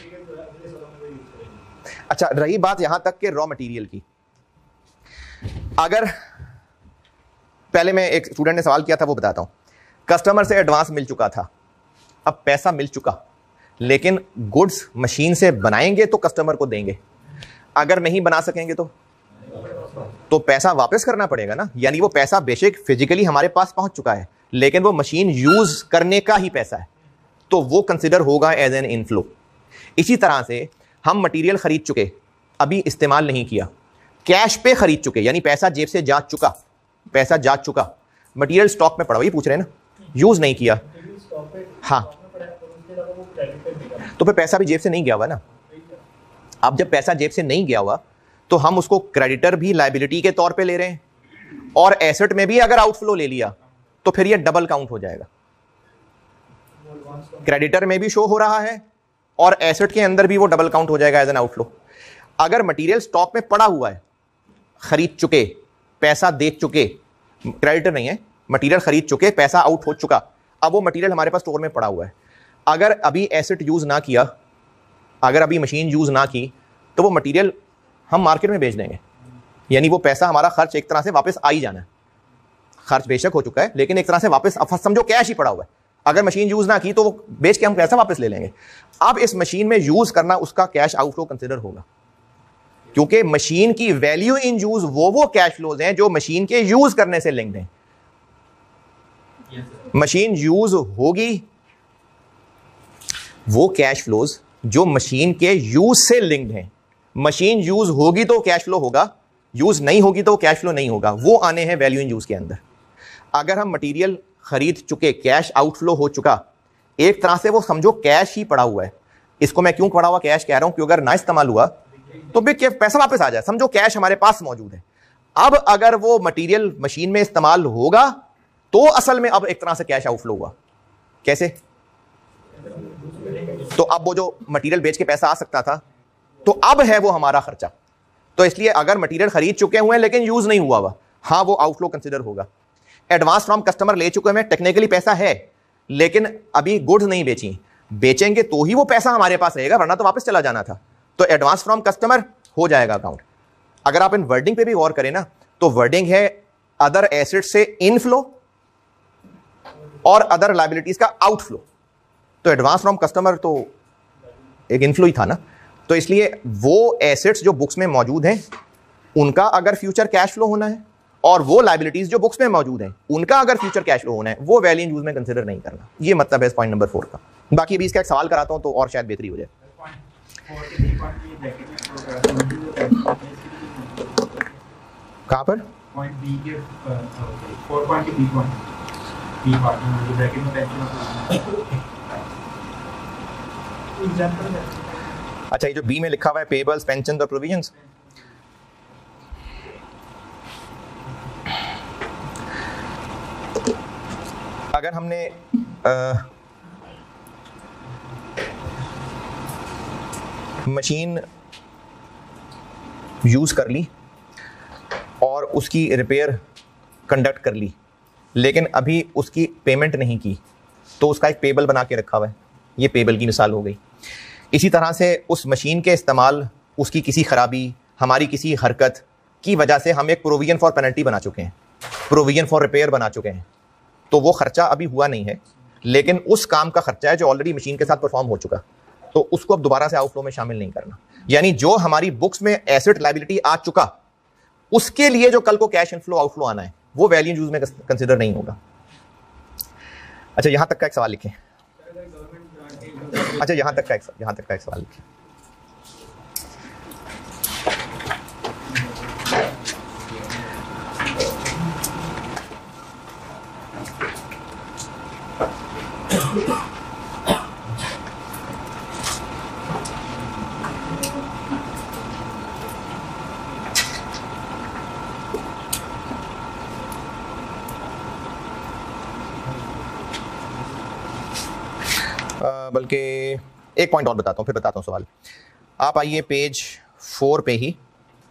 अच्छा, रही बात यहां तक के रॉ मटेरियल की, अगर पहले मैं एक स्टूडेंट ने सवाल किया था वो बताता हूं। कस्टमर से एडवांस मिल चुका था, अब पैसा मिल चुका, लेकिन गुड्स मशीन से बनाएंगे तो कस्टमर को देंगे, अगर नहीं बना सकेंगे तो तो पैसा वापस करना पड़ेगा ना, यानी वो पैसा बेशक फिजिकली हमारे पास पहुंच चुका है, लेकिन वो मशीन यूज करने का ही पैसा है, तो वो कंसिडर होगा एज एन इनफ्लो। इसी तरह से हम मटेरियल खरीद चुके, अभी इस्तेमाल नहीं किया, कैश पे खरीद चुके, यानी पैसा जेब से जा चुका, पैसा जा चुका, मटेरियल स्टॉक में पड़ा, वही पूछ रहे हैं ना, यूज नहीं किया, हाँ, तो फिर पैसा भी जेब से नहीं गया हुआ ना। अब जब पैसा जेब से नहीं गया हुआ तो हम उसको क्रेडिटर भी लायबिलिटी के तौर पे ले रहे हैं, और एसेट में भी अगर आउटफ्लो ले लिया तो फिर ये डबल काउंट हो जाएगा। क्रेडिटर में भी शो हो रहा है और एसेट के अंदर भी वो डबल काउंट हो जाएगा एज एन आउटफ्लो। अगर मटेरियल स्टॉक में पड़ा हुआ है, खरीद चुके, पैसा दे चुके, क्रेडिटर नहीं है, मटेरियल खरीद चुके, पैसा आउट हो चुका, अब वो मटेरियल हमारे पास स्टोर में पड़ा हुआ है, अगर अभी एसेट यूज ना किया, अगर अभी मशीन यूज ना की, तो वो मटेरियल हम मार्केट में बेच देंगे, यानी वो पैसा हमारा खर्च एक तरह से वापस आ ही जाना है। खर्च बेशक हो चुका है लेकिन एक तरह से वापस, अब समझो कैश ही पड़ा हुआ है, अगर मशीन यूज ना की तो वो बेच के हम पैसा वापस ले लेंगे। अब इस मशीन में यूज करना उसका कैश आउटफ्लो कंसिडर होगा, क्योंकि मशीन की वैल्यू इन यूज वो वो कैश फ्लोज हैं जो मशीन के यूज करने से लिंक्ड हैं। मशीन यूज होगी, वो कैश फ्लोज जो मशीन के यूज से लिंक्ड हैं, मशीन यूज होगी तो कैश फ्लो होगा, यूज नहीं होगी तो कैश फ्लो नहीं होगा, वो आने हैं वैल्यू इन यूज के अंदर। अगर हम मटेरियल खरीद चुके, कैश आउटफ्लो हो चुका, एक तरह से वो समझो कैश ही पड़ा हुआ है। इसको मैं क्यों पड़ा हुआ कैश कह रहा हूं, क्योंकि अगर ना इस्तेमाल हुआ तो भी पैसा वापस आ जाए, समझो कैश हमारे पास मौजूद है। अब अगर वो मटेरियल मशीन में इस्तेमाल होगा तो असल में अब एक तरह से कैश आउटफ्लो हुआ। कैसे? तो अब वो जो मटेरियल बेच के पैसा आ सकता था, तो अब है वो हमारा खर्चा। तो इसलिए अगर मटेरियल खरीद चुके हुए हैं लेकिन यूज नहीं हुआ हुआ, हाँ वो आउटफ्लो कंसिडर होगा। एडवांस फ्रॉम कस्टमर ले चुके हैं, टेक्निकली पैसा है लेकिन अभी गुड्स नहीं बेची, बेचेंगे तो ही वो पैसा हमारे पास रहेगा, वरना तो वापस चला जाना था, तो एडवांस फ्रॉम कस्टमर हो जाएगा अकाउंट। अगर आप इन वर्डिंग पे भी गौर करें ना, तो वर्डिंग है अदर एसेट से इनफ्लो और अदर लायबिलिटीज का आउटफ्लो, तो एडवांस फ्रॉम कस्टमर तो एक इनफ्लो ही था ना। तो इसलिए वो एसेट्स जो बुक्स में मौजूद हैं उनका अगर फ्यूचर कैश फ्लो होना है, और वो लायबिलिटीज जो बुक्स में मौजूद हैं उनका अगर फ्यूचर कैश फ्लो होना है, वो वैल्यू इन यूज में कंसिडर नहीं करना। ये मतलब है पॉइंट नंबर फोर का। बाकी अभी इसका एक सवाल कराता हूं तो और शायद बेहतरी हो जाए। कहां पर? पॉइंट बी के फोर पॉइंट के बी पॉइंट, बी पार्ट में जो ब्रैकेट में पेंशन। अच्छा, ये जो बी में लिखा हुआ है पेबल्स, पेंशन और प्रोविजंस, अगर हमने आ, मशीन यूज कर ली और उसकी रिपेयर कंडक्ट कर ली, लेकिन अभी उसकी पेमेंट नहीं की, तो उसका एक पेबल बना के रखा हुआ है, ये पेबल की मिसाल हो गई। इसी तरह से उस मशीन के इस्तेमाल, उसकी किसी खराबी, हमारी किसी हरकत की वजह से हम एक प्रोविजन फॉर पेनल्टी बना चुके हैं, प्रोविजन फॉर रिपेयर बना चुके हैं। तो वो खर्चा अभी हुआ नहीं है, लेकिन उस काम का खर्चा है जो ऑलरेडी मशीन के साथ परफॉर्म हो चुका, तो उसको अब दोबारा से आउटफ्लो में शामिल नहीं करना। यानी जो हमारी बुक्स में एसेट लायबिलिटी आ चुका, उसके लिए जो कल को कैश इनफ्लो आउटफ्लो आना है वो वैल्यू यूज में कंसिडर नहीं होगा। अच्छा, यहां तक का एक सवाल लिखें। अच्छा, यहां तक का एक यहां तक का एक सवाल लिखें। बल्कि एक पॉइंट और बताता हूँ, फिर बताता हूँ सवाल। आप आइए पेज फोर पे ही,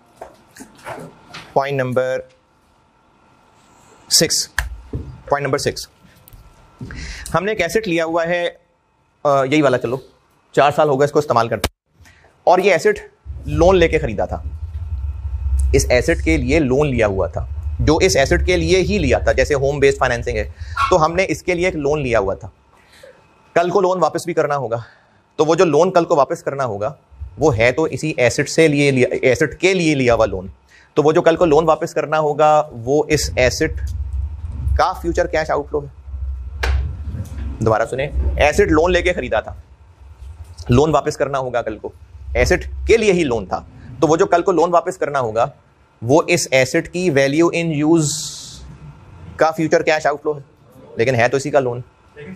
point number six point number six हमने एक एसेट लिया हुआ है, आ, यही वाला, चलो चार साल हो गए इसको इस्तेमाल करते, और ये एसेट लोन लेके खरीदा था। इस एसेट के लिए लोन लिया हुआ था, जो इस एसेट के लिए ही लिया था, जैसे होम बेस्ड फाइनेंसिंग है, तो हमने इसके लिए एक लोन लिया हुआ था। कल को लोन वापस भी करना होगा, तो वो जो लोन कल को वापस करना होगा वो है तो इसी एसेट से लिए लिया एसेट के लिए लिया हुआ लोन। तो वो जो कल को लोन वापस करना होगा वो इस एसेट का फ्यूचर कैश आउटफ्लो है। दोबारा सुने, एसेट लोन लेके खरीदा था, लोन वापस करना होगा कल को, एसेट के लिए ही लोन था, तो वो जो कल को लोन वापस करना होगा वो इस एसेट की वैल्यू इन यूज का फ्यूचर कैश आउटफ्लो है, लेकिन है तो इसी का लोन।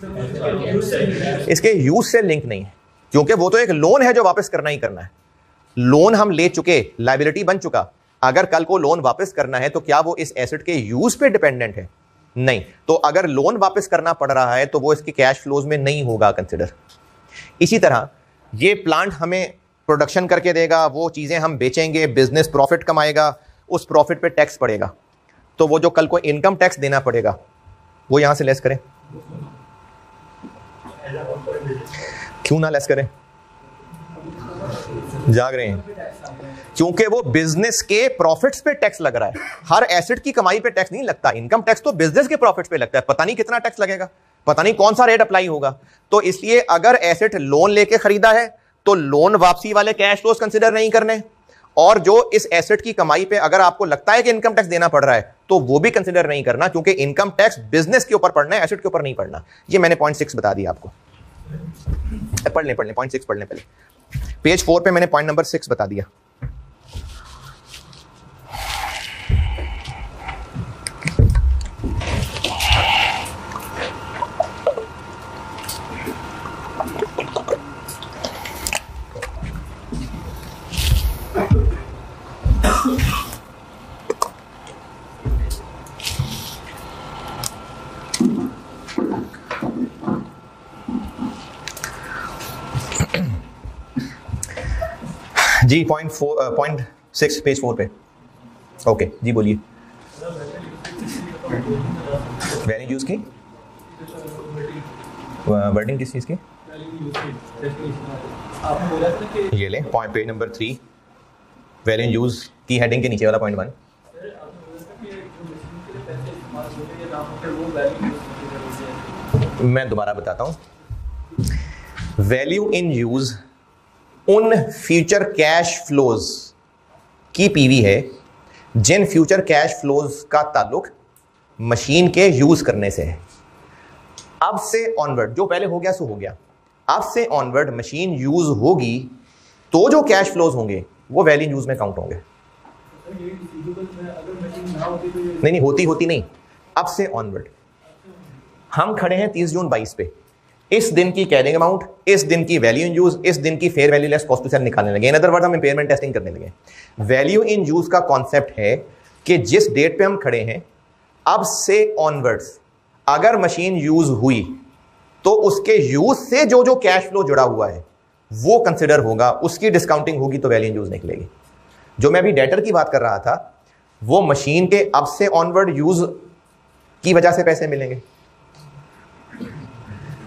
इसके यूज से लिंक नहीं है, क्योंकि वो तो एक लोन है जो वापस करना ही करना है। लोन हम ले चुके, लायबिलिटी बन चुका, अगर कल को लोन वापस करना है तो क्या वो इस एसेट के यूज पे डिपेंडेंट है? नहीं। तो अगर लोन वापस करना पड़ रहा है तो वो इसके कैश फ्लोज में नहीं होगा कंसिडर। इसी तरह ये प्लांट हमें प्रोडक्शन करके देगा, वो चीजें हम बेचेंगे, बिजनेस प्रॉफिट कमाएगा, उस प्रॉफिट पे टैक्स पड़ेगा, तो वो जो कल को इनकम टैक्स देना पड़ेगा वो यहां से लेस करें। क्यों ना लेस करें? जाग रहे हैं? क्योंकि वो बिजनेस के प्रॉफिट्स पे टैक्स लग रहा है। हर एसेट की कमाई पे टैक्स नहीं लगता, इनकम टैक्स तो बिजनेस के प्रॉफिट्स पे लगता है। पता नहीं कितना टैक्स लगेगा, पता नहीं कौन सा रेट अप्लाई होगा। तो इसलिए अगर एसेट लोन लेके खरीदा है तो लोन वापसी वाले कैश फ्लोज कंसिडर नहीं करने, और जो इस एसेट की कमाई पे अगर आपको लगता है कि इनकम टैक्स देना पड़ रहा है तो वो भी कंसिडर नहीं करना, क्योंकि इनकम टैक्स बिजनेस के ऊपर पड़ना है, एसेट के ऊपर नहीं पड़ना। ये मैंने पॉइंट सिक्स बता दिया आपको। पढ़ लें पढ़ लें पॉइंट सिक्स पढ़ लें पहले। पेज फोर पे मैंने पॉइंट नंबर सिक्स बता दिया। जी point four point six page four पे। ओके जी बोलिए। वैल्यू यूज की वर्डिंग किस चीज की? ये ले point page number three, value use की हेडिंग के नीचे वाला पॉइंट वन। मैं दोबारा बताता हूं, वैल्यू इन यूज उन फ्यूचर कैश फ्लोज की पीवी है जिन फ्यूचर कैश फ्लोज का ताल्लुक मशीन के यूज करने से है। अब से ऑनवर्ड, जो पहले हो गया सो हो गया, अब से ऑनवर्ड मशीन यूज होगी तो जो कैश फ्लोज होंगे वो वैल्यू यूज में काउंट होंगे। नहीं नहीं होती होती नहीं, अब से ऑनवर्ड। हम खड़े हैं तीस जून बाईस पे, इस दिन की कैरिंग अमाउंट, इस दिन की वैल्यू इन यूज, इस दिन की fair value less cost to sell निकालने लगे। इन अदर वर्ड हम इंपेयरमेंट टेस्टिंग करने लगे। वैल्यू इन यूज का कॉन्सेप्ट है कि जिस डेट पे हम खड़े हैं अब से ऑनवर्ड्स अगर मशीन यूज हुई तो उसके यूज से जो जो कैश फ्लो जुड़ा हुआ है वो कंसिडर होगा, उसकी डिस्काउंटिंग होगी तो वैल्यू इन यूज निकलेगी। जो मैं अभी डेटर की बात कर रहा था वो मशीन के अब से ऑनवर्ड यूज की वजह से पैसे मिलेंगे।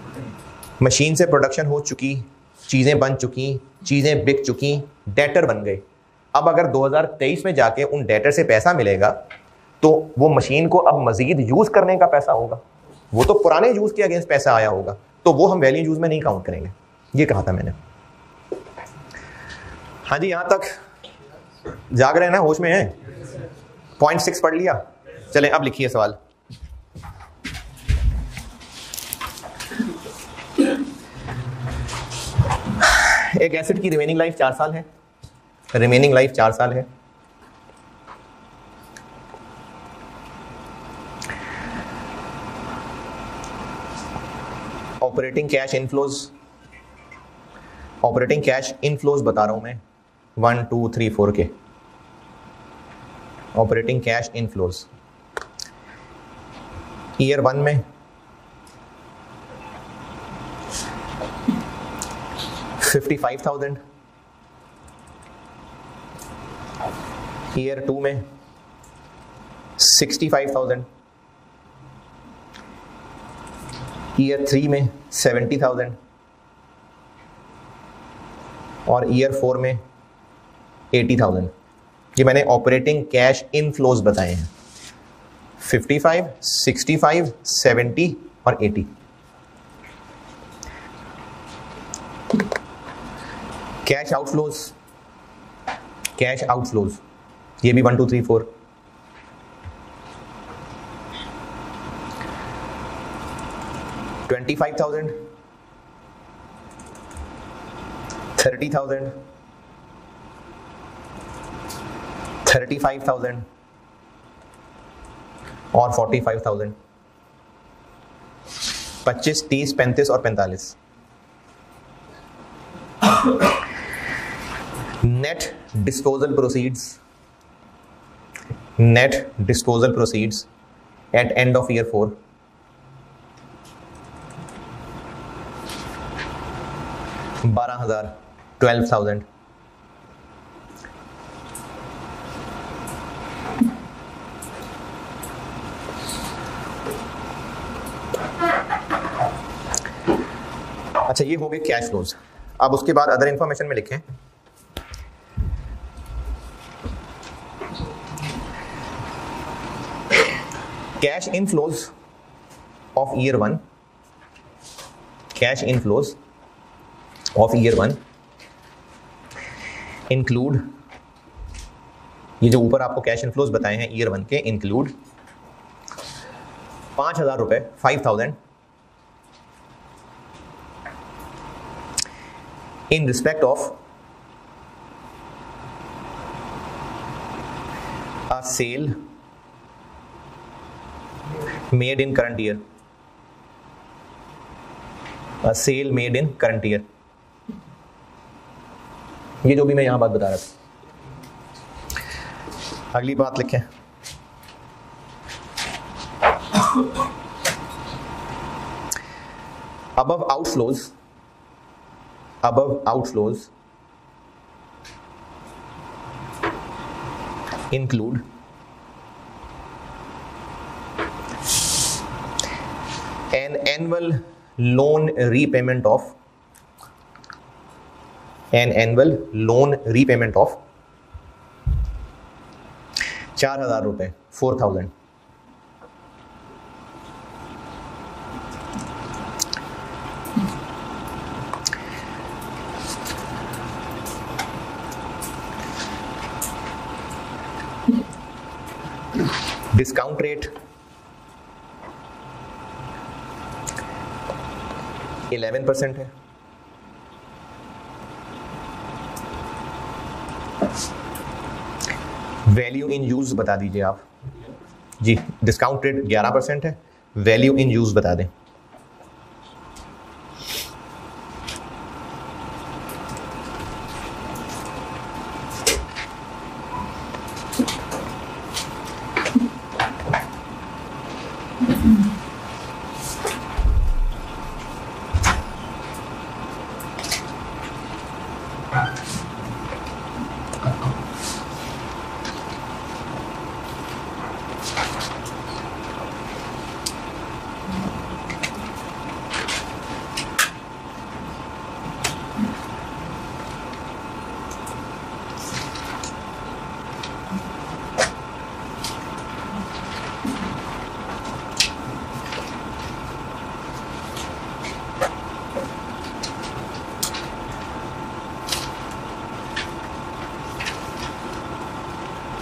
मशीन से प्रोडक्शन हो चुकी, चीज़ें बन चुकी, चीज़ें बिक चुकी, डेटर बन गए। अब अगर दो हज़ार तेईस में जाके उन डेटर से पैसा मिलेगा तो वो मशीन को अब मजीद यूज़ करने का पैसा होगा, वो तो पुराने यूज़ के अगेंस्ट पैसा आया होगा, तो वो हम वैल्यू यूज़ में नहीं काउंट करेंगे। ये कहा था मैंने। हाँ जी, यहाँ तक जाग रहे हैं ना, होश में है? पॉइंट सिक्स पढ़ लिया। चलें अब लिखिए सवाल। एक एसेट की रिमेनिंग लाइफ चार साल है। रिमेनिंग लाइफ चार साल है। Operating cash inflows, operating cash inflows बता रहा हूं मैं, वन टू थ्री फोर के operating cash inflows. Year one में fifty five thousand, year two में sixty five thousand, year three में सेवेंटी थाउजेंड और ईयर फोर में एटी थाउजेंड। ये मैंने ऑपरेटिंग कैश इनफ्लोज बताए हैं, fifty five, sixty five, seventy और eighty. Cash outflows, cash outflows ये भी one two three four. Twenty five thousand, thirty thousand, thirty five thousand और फोर्टी फाइव थाउजेंड। पच्चीस, तीस, पैंतीस और पैंतालीस। Net disposal proceeds, net disposal proceeds at end of year four बारह हजार, ट्वेल्व थाउजेंड। अच्छा, ये हो गए कैश फ्लोज। अब उसके बाद अदर इंफॉर्मेशन में लिखें cash inflows of year one, cash inflows of year one include, ये जो ऊपर आपको कैश इनफ्लोज बताए हैं ईयर वन के, इंक्लूड पांच हजार रुपए, five thousand in respect of a sale made in current year, a sale made in current year। ये जो भी मैं यहां बात बता रहा था। अगली बात लिखें, above outflows, above outflows include an annual loan repayment of, an annual loan repayment of चार हजार रुपए, four thousand. Discount rate eleven percent है। वैल्यू इन यूज बता दीजिए आप जी। डिस्काउंट रेट ग्यारह परसेंट है, वैल्यू इन यूज बता दें।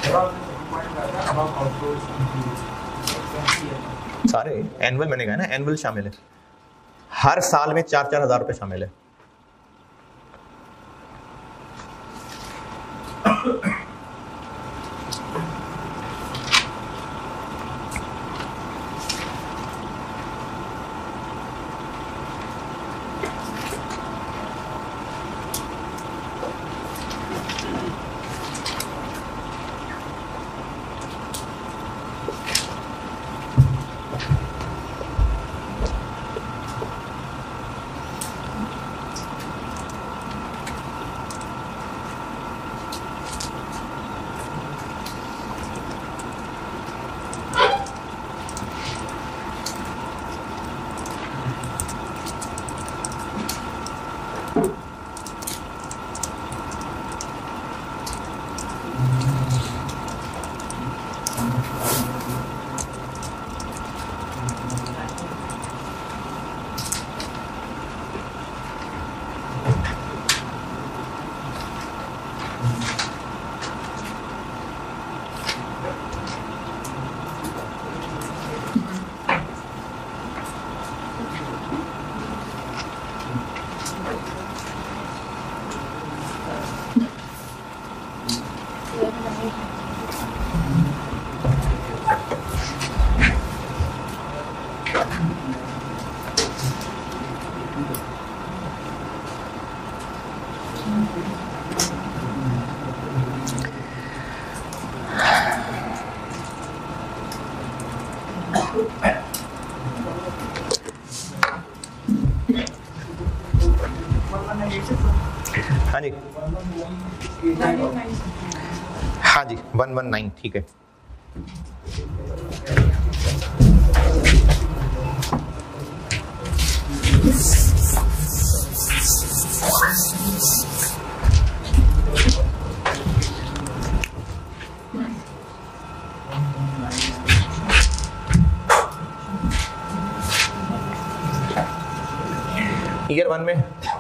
सारे एनुअल मैंने कहा ना, एनुअल शामिल है, हर साल में चार चार हजार रुपए शामिल है। हाँ जी हाँ जी वन वन नाइन ठीक है। ईयर वन में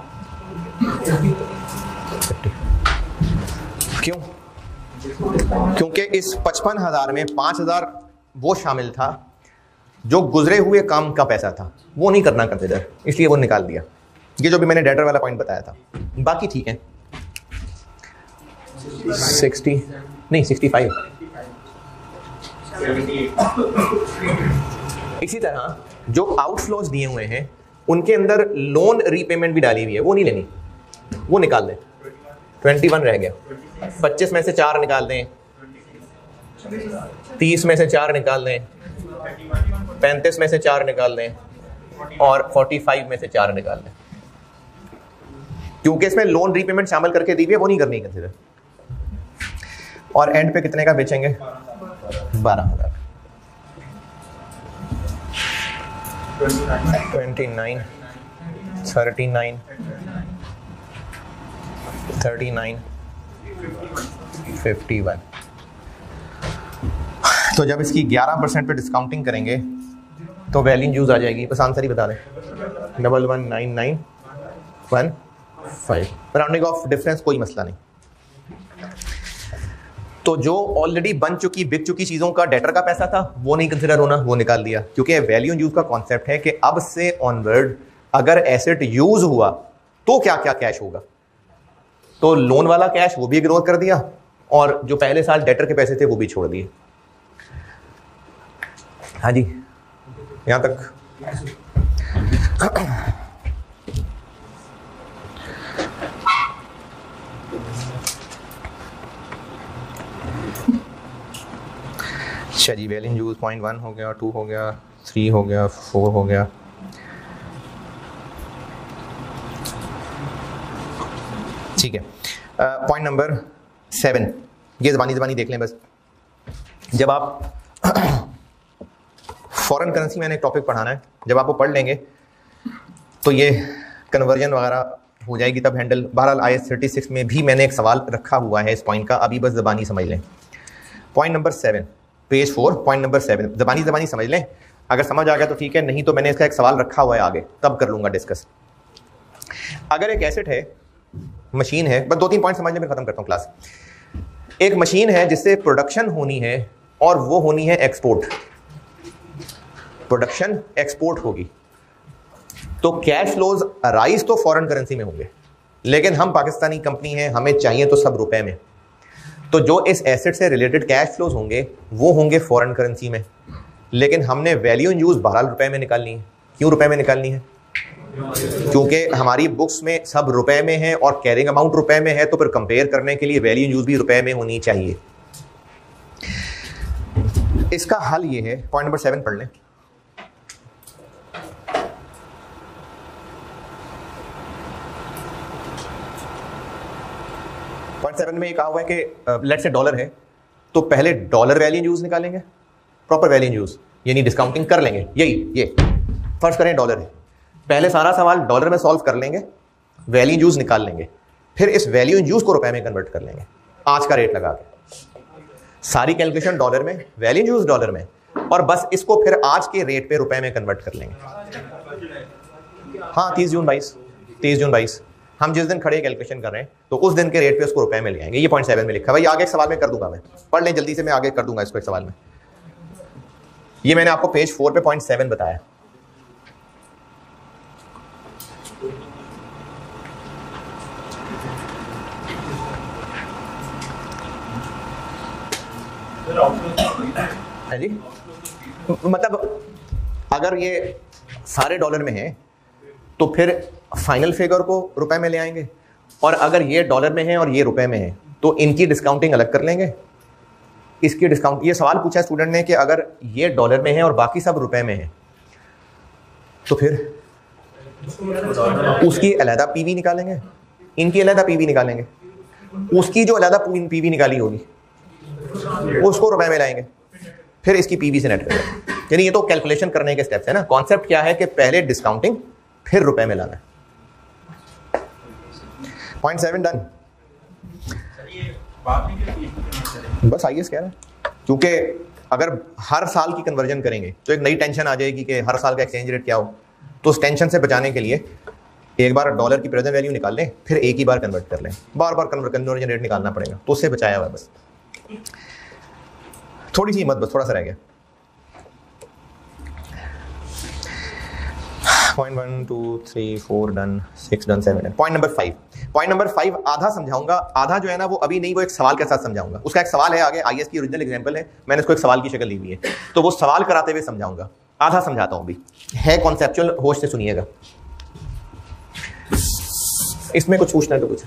क्यों? क्योंकि इस पचपन हजार में पांच हजार वो शामिल था जो गुजरे हुए काम का पैसा था, वो नहीं करना कंसिडर, इसलिए वो निकाल दिया। ये जो भी मैंने डेटर वाला पॉइंट बताया था, बाकी ठीक है। सिक्सटी नहीं सिक्सटी फाइव। इसी तरह जो आउटफ्लोज दिए हुए हैं उनके अंदर लोन रीपेमेंट भी डाली हुई है, वो नहीं लेनी, वो निकाल दें। ट्वेंटी वन रह गया, पच्चीस में से चार निकाल दें, तीस में से चार निकाल दें, पैंतीस में से चार निकाल दें और फोर्टी फाइव में से चार निकाल दें। क्योंकि इसमें लोन रीपेमेंट शामिल करके दी हुई है, वो नहीं करनी कंसिडर। और एंड पे कितने का बेचेंगे? बारह हजार। Twenty nine, thirty nine, thirty nine, fifty one. तो जब इसकी ग्यारह परसेंट पे डिस्काउंटिंग करेंगे तो वैल्यू यूज आ जाएगी। बस आंसर ही बता दें, double one nine nine one five. Rounding off difference कोई मसला नहीं। तो जो ऑलरेडी बन चुकी बिक चुकी चीज़ों का डेटर का पैसा था वो नहीं कंसिडर होना, वो निकाल दिया। क्योंकि वैल्यू यूज का कॉन्सेप्ट है कि अब से ऑनवर्ड अगर एसेट यूज हुआ तो क्या क्या कैश होगा। तो लोन वाला कैश वो भी इग्नोर कर दिया और जो पहले साल डेटर के पैसे थे वो भी छोड़ दिए। हाँ जी, यहां तक अच्छा जी। वैल्यू यूज पॉइंट वन हो गया, टू हो गया, थ्री हो गया, फोर हो गया। ठीक है, पॉइंट नंबर सेवन, ये ज़बानी ज़बानी देख लें बस। जब आप फॉरेन करेंसी में एक टॉपिक पढ़ाना है, जब आप वो पढ़ लेंगे तो ये कन्वर्जन वगैरह हो जाएगी, तब हैंडल। बहरहाल आई एस थर्टी सिक्स में भी मैंने एक सवाल रखा हुआ है इस पॉइंट का, अभी बस ज़बानी समझ लें। Point number seven, page four, point number seven, ज़बानी ज़बानी समझ लें। अगर समझ आ गया तो ठीक है, नहीं तो मैंने इसका एक सवाल रखा हुआ है आगे, तब कर लूँगा डिस्कस। अगर एक एसेट है, मशीन है, बस दो तीन पॉइंट समझ लें, मैं खत्म करता हूँ क्लास। एक मशीन है जिससे प्रोडक्शन होनी है और वो होनी है एक्सपोर्ट, प्रोडक्शन एक्सपोर्ट होगी, तो कैश फ्लोज राइज तो फॉरेन करेंसी में होंगे, लेकिन हम पाकिस्तानी कंपनी हैं, हमें चाहिए तो सब रुपए में, तो जो इस एसेट से रिलेटेड कैश फ्लोज होंगे वो होंगे फॉरेन करेंसी में, लेकिन हमने वैल्यू इन यूज बहरहाल रुपए में निकालनी है। क्यों रुपए में निकालनी है? क्योंकि हमारी बुक्स में सब रुपए में है और कैरिंग अमाउंट रुपए में है, तो फिर कंपेयर करने के लिए वैल्यू इन यूज भी रुपए में होनी चाहिए। इसका हल ये है, पॉइंट नंबर सेवन पढ़ लें। पॉइंट सेवन में ये कहा हुआ है कि लेट्स से डॉलर है, तो पहले डॉलर वैल्यू यूज निकालेंगे, प्रॉपर वैल्यू यूज, यानी डिस्काउंटिंग कर लेंगे। यही ये फर्स्ट करें डॉलर है, पहले सारा सवाल डॉलर में सॉल्व कर लेंगे, वैल्यू यूज निकाल लेंगे, फिर इस वैल्यू यूज को रुपए में कन्वर्ट कर लेंगे आज का रेट लगा के। सारी कैलकुलेशन डॉलर में, वैल्यू यूज डॉलर में, और बस इसको फिर आज के रेट पे रुपए में कन्वर्ट कर लेंगे। हाँ, तीस जून बाईस तीस जून बाईस हम जिस दिन खड़े कैलकुलेशन कर रहे हैं तो उस दिन के रेट पे उसको रुपए में ले आएंगे। ये पॉइंट सेवन में लिखा है। भाई आगे एक सवाल में कर दूंगा, मैं पढ़ लें जल्दी से, मैं आगे कर दूंगा इसको एक सवाल में। ये मैंने आपको पेज फोर पे पॉइंट सेवन बताया। है जी, मतलब अगर ये सारे डॉलर में है तो फिर फाइनल फिगर को रुपए में ले आएंगे, और अगर ये डॉलर में है और ये रुपए में है तो इनकी डिस्काउंटिंग अलग कर लेंगे, इसकी डिस्काउंट। ये सवाल पूछा स्टूडेंट ने कि अगर ये डॉलर में है और बाकी सब रुपए में है तो फिर उसकी अलहदा पीवी निकालेंगे, इनकी अलहदा पीवी निकालेंगे, उसकी जो अलहदा पीवी निकाली होगी उसको रुपए में लाएंगे, फिर इसकी पीवी से नेट करेंगे। यानी ये तो कैलकुलेशन करने के स्टेप्स है ना। कॉन्सेप्ट क्या है कि पहले डिस्काउंटिंग फिर रुपए में लाना है। Point seven done. बस आई एस कह रहा है, क्योंकि अगर हर साल की कन्वर्जन करेंगे तो एक नई टेंशन आ जाएगी कि हर साल का एक्सचेंज रेट क्या हो, तो उस टेंशन से बचाने के लिए एक बार डॉलर की प्रेजेंट वैल्यू निकाल लें, फिर एक ही बार कन्वर्ट कर लें, बार बार कन्वर्जन रेट निकालना पड़ेगा, तो उससे बचाया हुआ। बस थोड़ी सी हिम्मत, बस थोड़ा सा रह गया। Point one two three four done, six done, seven done. Point number five point number five आधा समझाऊंगा, आधा जो है ना वो अभी नहीं, वो एक सवाल के साथ समझाऊंगा। उसका एक सवाल है आगे, आईएएस की ओरिजिनल एग्जांपल है, मैंने इसको एक सवाल की शक्ल ली हुई है, तो वो सवाल कराते हुए समझाऊंगा। आधा समझाता हूं अभी, है कॉन्सेप्चुअल, होश से सुनिएगा। इसमें कुछ पूछना है तो कुछ।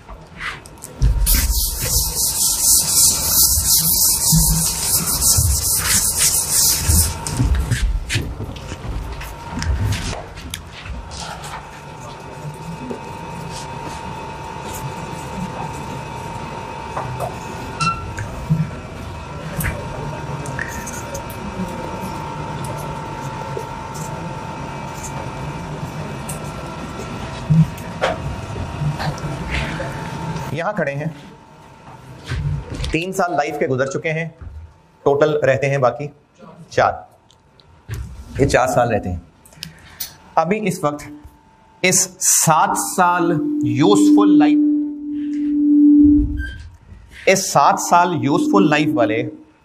यहां खड़े हैं, तीन साल लाइफ के गुजर चुके हैं, टोटल रहते हैं बाकी चार, ये चार साल रहते हैं। अभी इस वक्त इस सात साल यूजफुल लाइफ, इस सात साल यूजफुल लाइफ वाले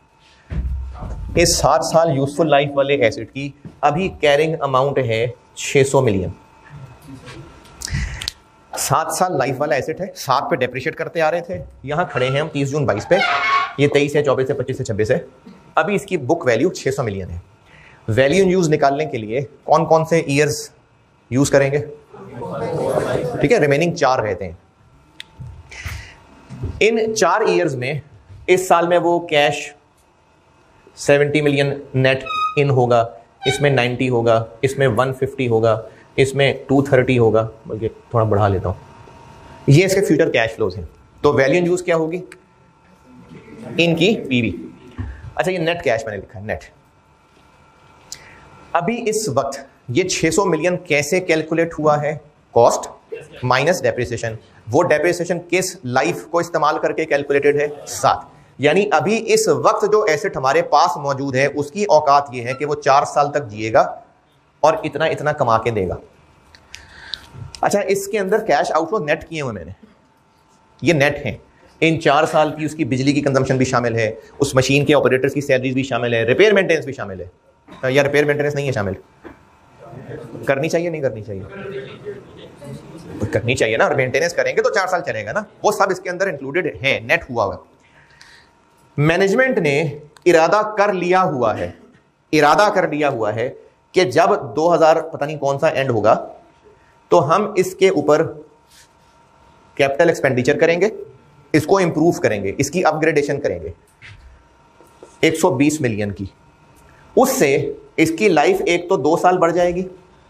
इस सात साल यूजफुल लाइफ वाले एसेट की अभी कैरिंग अमाउंट है छह सौ मिलियन। सात साल लाइफ वाला एसेट है, सात पे डेप्रिशिएट करते आ रहे थे, यहां खड़े हैं हम तीस जून बाईस पे, ये तेईस है, चौबीस है, पच्चीस है, छब्बीस है। अभी इसकी बुक वैल्यू छह सौ मिलियन है। वैल्यू यूज निकालने के लिए कौन कौन से ईयर्स यूज करेंगे? ठीक है, रिमेनिंग चार रहते हैं। इन चार ईयर्स में इस साल में वो कैश सत्तर मिलियन नेट इन होगा, इसमें नब्बे होगा, इसमें एक सौ पचास होगा, इसमें दो सौ तीस होगा, बल्कि थोड़ा बढ़ा लेता हूं। ये इसके फ्यूचर कैश फ्लोज हैं। तो वैल्यू यूज क्या होगी? इनकी पीवी। अच्छा, ये नेट कैश मैंने लिखा है, नेट। अभी इस वक्त ये छह सौ मिलियन कैसे कैलकुलेट हुआ है? Cost minus depreciation. वो डेप्रिसिएशन किस लाइफ को इस्तेमाल करके कैलकुलेटेड है? सात। यानी अभी इस वक्त जो एसेट हमारे पास मौजूद है उसकी औकात ये है कि वो चार साल तक जिएगा और इतना इतना कमा के देगा। अच्छा, इसके अंदर कैश आउटफ्लो नेट किए हुए मैंने, ये नेट हैं। इन चार साल की उसकी बिजली की कंजम्पशन भी शामिल है, उस मशीन के ऑपरेटर्स की सैलरीज भी शामिल है, रिपेयर मेंटेनेंस भी शामिल है, या रिपेयर मेंटेनेंस नहीं है शामिल? करनी चाहिए नहीं करनी चाहिए? तो करनी चाहिए ना, और मेंटेनेंस करेंगे तो चार साल चलेगा ना, वो सब इसके अंदर इंक्लूडेड है, नेट हुआ हुआ। मैनेजमेंट ने इरादा कर लिया हुआ है, इरादा कर लिया हुआ है कि जब दो हज़ार पता नहीं कौन सा एंड होगा तो हम इसके ऊपर कैपिटल एक्सपेंडिचर करेंगे, इसको इंप्रूव करेंगे, इसकी अपग्रेडेशन करेंगे एक सौ बीस मिलियन की। उससे इसकी लाइफ एक तो दो साल बढ़ जाएगी,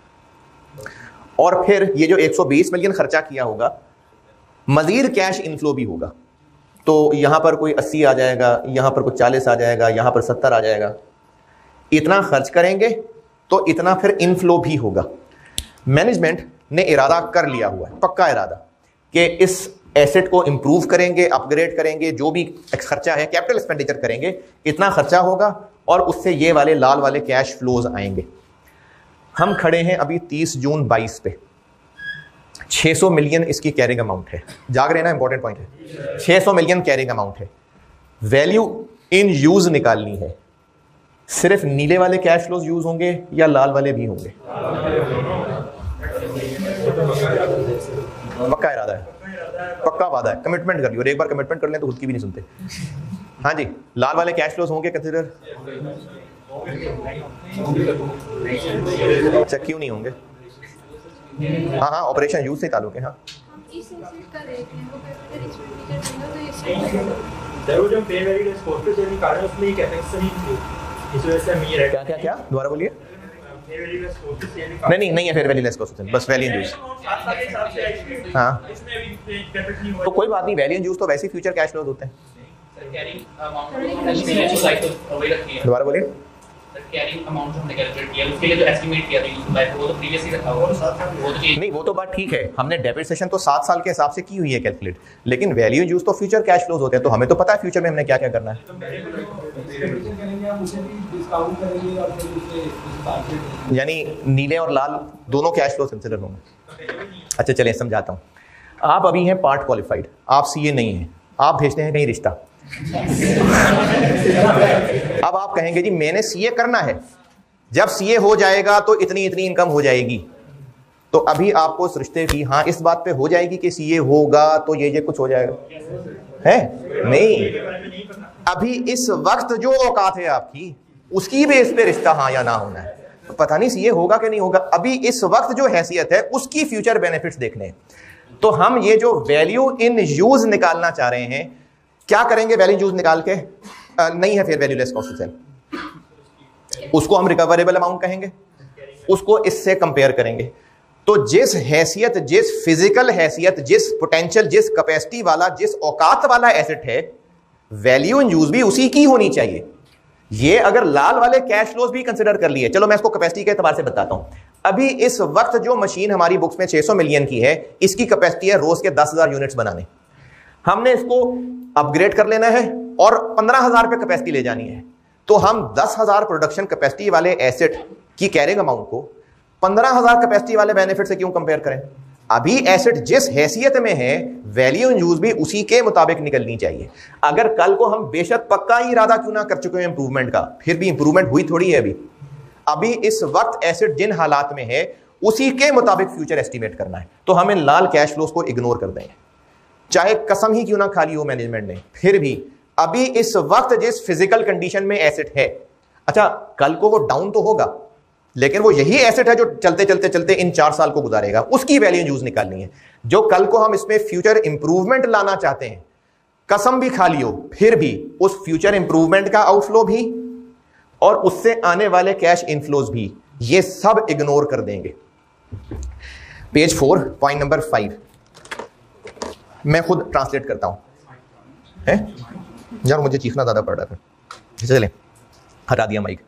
और फिर ये जो एक सौ बीस मिलियन खर्चा किया होगा मजीद कैश इनफ्लो भी होगा। तो यहां पर कोई अस्सी आ जाएगा, यहां पर कुछ चालीस आ जाएगा, यहां पर सत्तर आ जाएगा। इतना खर्च करेंगे तो इतना फिर इनफ्लो भी होगा। मैनेजमेंट ने इरादा कर लिया हुआ है, पक्का इरादा, कि इस एसेट को इंप्रूव करेंगे, अपग्रेड करेंगे, जो भी खर्चा है कैपिटल एक्सपेंडिचर करेंगे, इतना खर्चा होगा और उससे ये वाले लाल वाले कैश फ्लोज आएंगे। हम खड़े हैं अभी तीस जून बाईस पे, छह सौ मिलियन इसकी कैरिंग अमाउंट है। जाग रहे ना, इंपॉर्टेंट पॉइंट है, छह सौ मिलियन कैरिंग अमाउंट है। वैल्यू इन यूज निकालनी है, सिर्फ नीले वाले कैश फ्लोज यूज होंगे या लाल वाले भी होंगे? पक्का इरादा है, पक्का वादा है, कमिटमेंट कर लियो, और एक बार कमिटमेंट कर लें तो खुद की भी नहीं सुनते। हाँ जी, लाल वाले कैश फ्लोज होंगे कंसीडर? अच्छा, क्यों नहीं होंगे? हाँ हाँ, ऑपरेशन यूज से ताल्लुक है। हाँ, क्या क्या क्या दोबारा बोलिए? नहीं नहीं नहीं है फेयर वैल्यू लेस कॉस्ट, बस वैल्यू यूज। हाँ, तो कोई बात नहीं, वैल्यू यूज तो वैसे ही फ्यूचर कैश फ्लोज होते हैं। दोबारा बोलिए। कैरिंग अमाउंट हमने कैलकुलेट किया, उसके लिए जो एस्टिमेट किया था यूजफुल लाइफ, वो तो प्रीवियसली रखा हुआ, वो तो चीज नहीं, वो तो बात ठीक है, हमने डेप्रिसिएशन तो सात साल के हिसाब से की हुई है कैलकुलेट, लेकिन वैल्यू यूज तो फ्यूचर कैश फ्लोज होते हैं, तो हमें तो पता है फ्यूचर में हमने क्या क्या करना है। यानी नीले और लाल दोनों कैश फ्लोज कंसिडर होंगे। अच्छा चलिए समझाता हूँ। आप अभी हैं पार्ट क्वालिफाइड, आप सीए नहीं हैं, आप भेजते हैं कहीं रिश्ता। अब आप कहेंगे जी मैंने सीए करना है, जब सीए हो जाएगा तो इतनी इतनी इनकम हो जाएगी। तो अभी आपको उस रिश्ते की हाँ इस बात पे हो जाएगी कि सीए होगा तो ये ये कुछ हो जाएगा, है नहीं? अभी इस वक्त जो औकात है आपकी, उसकी बेस पे रिश्ता हाँ या ना होना है। तो पता नहीं सीए होगा कि नहीं होगा, अभी इस वक्त जो हैसियत है उसकी फ्यूचर बेनिफिट्स देखने। तो हम ये जो वैल्यू इन यूज निकालना चाह रहे हैं, क्या करेंगे? वैल्यू यूज निकाल के आ, नहीं है फिर value less cost to sell, उसको हम रिकवरेबल अमाउंट कहेंगे, उसको इससे कंपेयर करेंगे। तो जिस हैसियत, जिस फिजिकल हैसियत, जिस पोटेंशियल, जिस कैपेसिटी वाला, जिस औकात वाला एसेट है, वैल्यू इन यूज भी उसी की होनी चाहिए। ये अगर लाल वाले कैश फ्लोज भी कंसिडर कर लिए, चलो मैं इसको कैपेसिटी के एतबार से बताता हूं। अभी इस वक्त जो मशीन हमारी बुक्स में छह सौ मिलियन की है, इसकी कैपेसिटी है रोज के दस हजार यूनिट्स बनाने। हमने इसको अपग्रेड कर लेना है और पंद्रह हजार पे कैपेसिटी ले जानी है। तो हम दस हजार प्रोडक्शन कैपेसिटी वाले एसेट की कैरिंग अमाउंट को पंद्रह हजार कैपेसिटी वाले बेनिफिट से क्यों कंपेयर करें? अभी एसेट जिस हैसियत में है, वैल्यू इन यूज भी उसी के मुताबिक निकलनी चाहिए। अगर कल को हम बेशक पक्का ही इरादा क्यों ना कर चुके हैं इंप्रूवमेंट का, फिर भी इंप्रूवमेंट हुई थोड़ी है अभी। अभी इस वक्त एसेट जिन हालात में है उसी के मुताबिक फ्यूचर एस्टिमेट करना है। तो हम इन लाल कैश फ्लोज को इग्नोर कर देंगे, चाहे कसम ही क्यों ना खा ली हो मैनेजमेंट ने, फिर भी अभी इस वक्त जिस फिजिकल कंडीशन में एसेट है, अच्छा कल को वो डाउन तो होगा, लेकिन वो यही एसेट है जो चलते चलते चलते इन चार साल को गुजारेगा, उसकी वैल्यू यूज निकालनी है। जो कल को हम इसमें फ्यूचर इंप्रूवमेंट लाना चाहते हैं, कसम भी खा लियो, फिर भी उस फ्यूचर इंप्रूवमेंट का आउटफ्लो भी और उससे आने वाले कैश इनफ्लोज भी, ये सब इग्नोर कर देंगे। Page four point number five मैं खुद ट्रांसलेट करता हूं, है यार मुझे चीखना ज्यादा पड़ रहा था। चले हटा दिया माइक,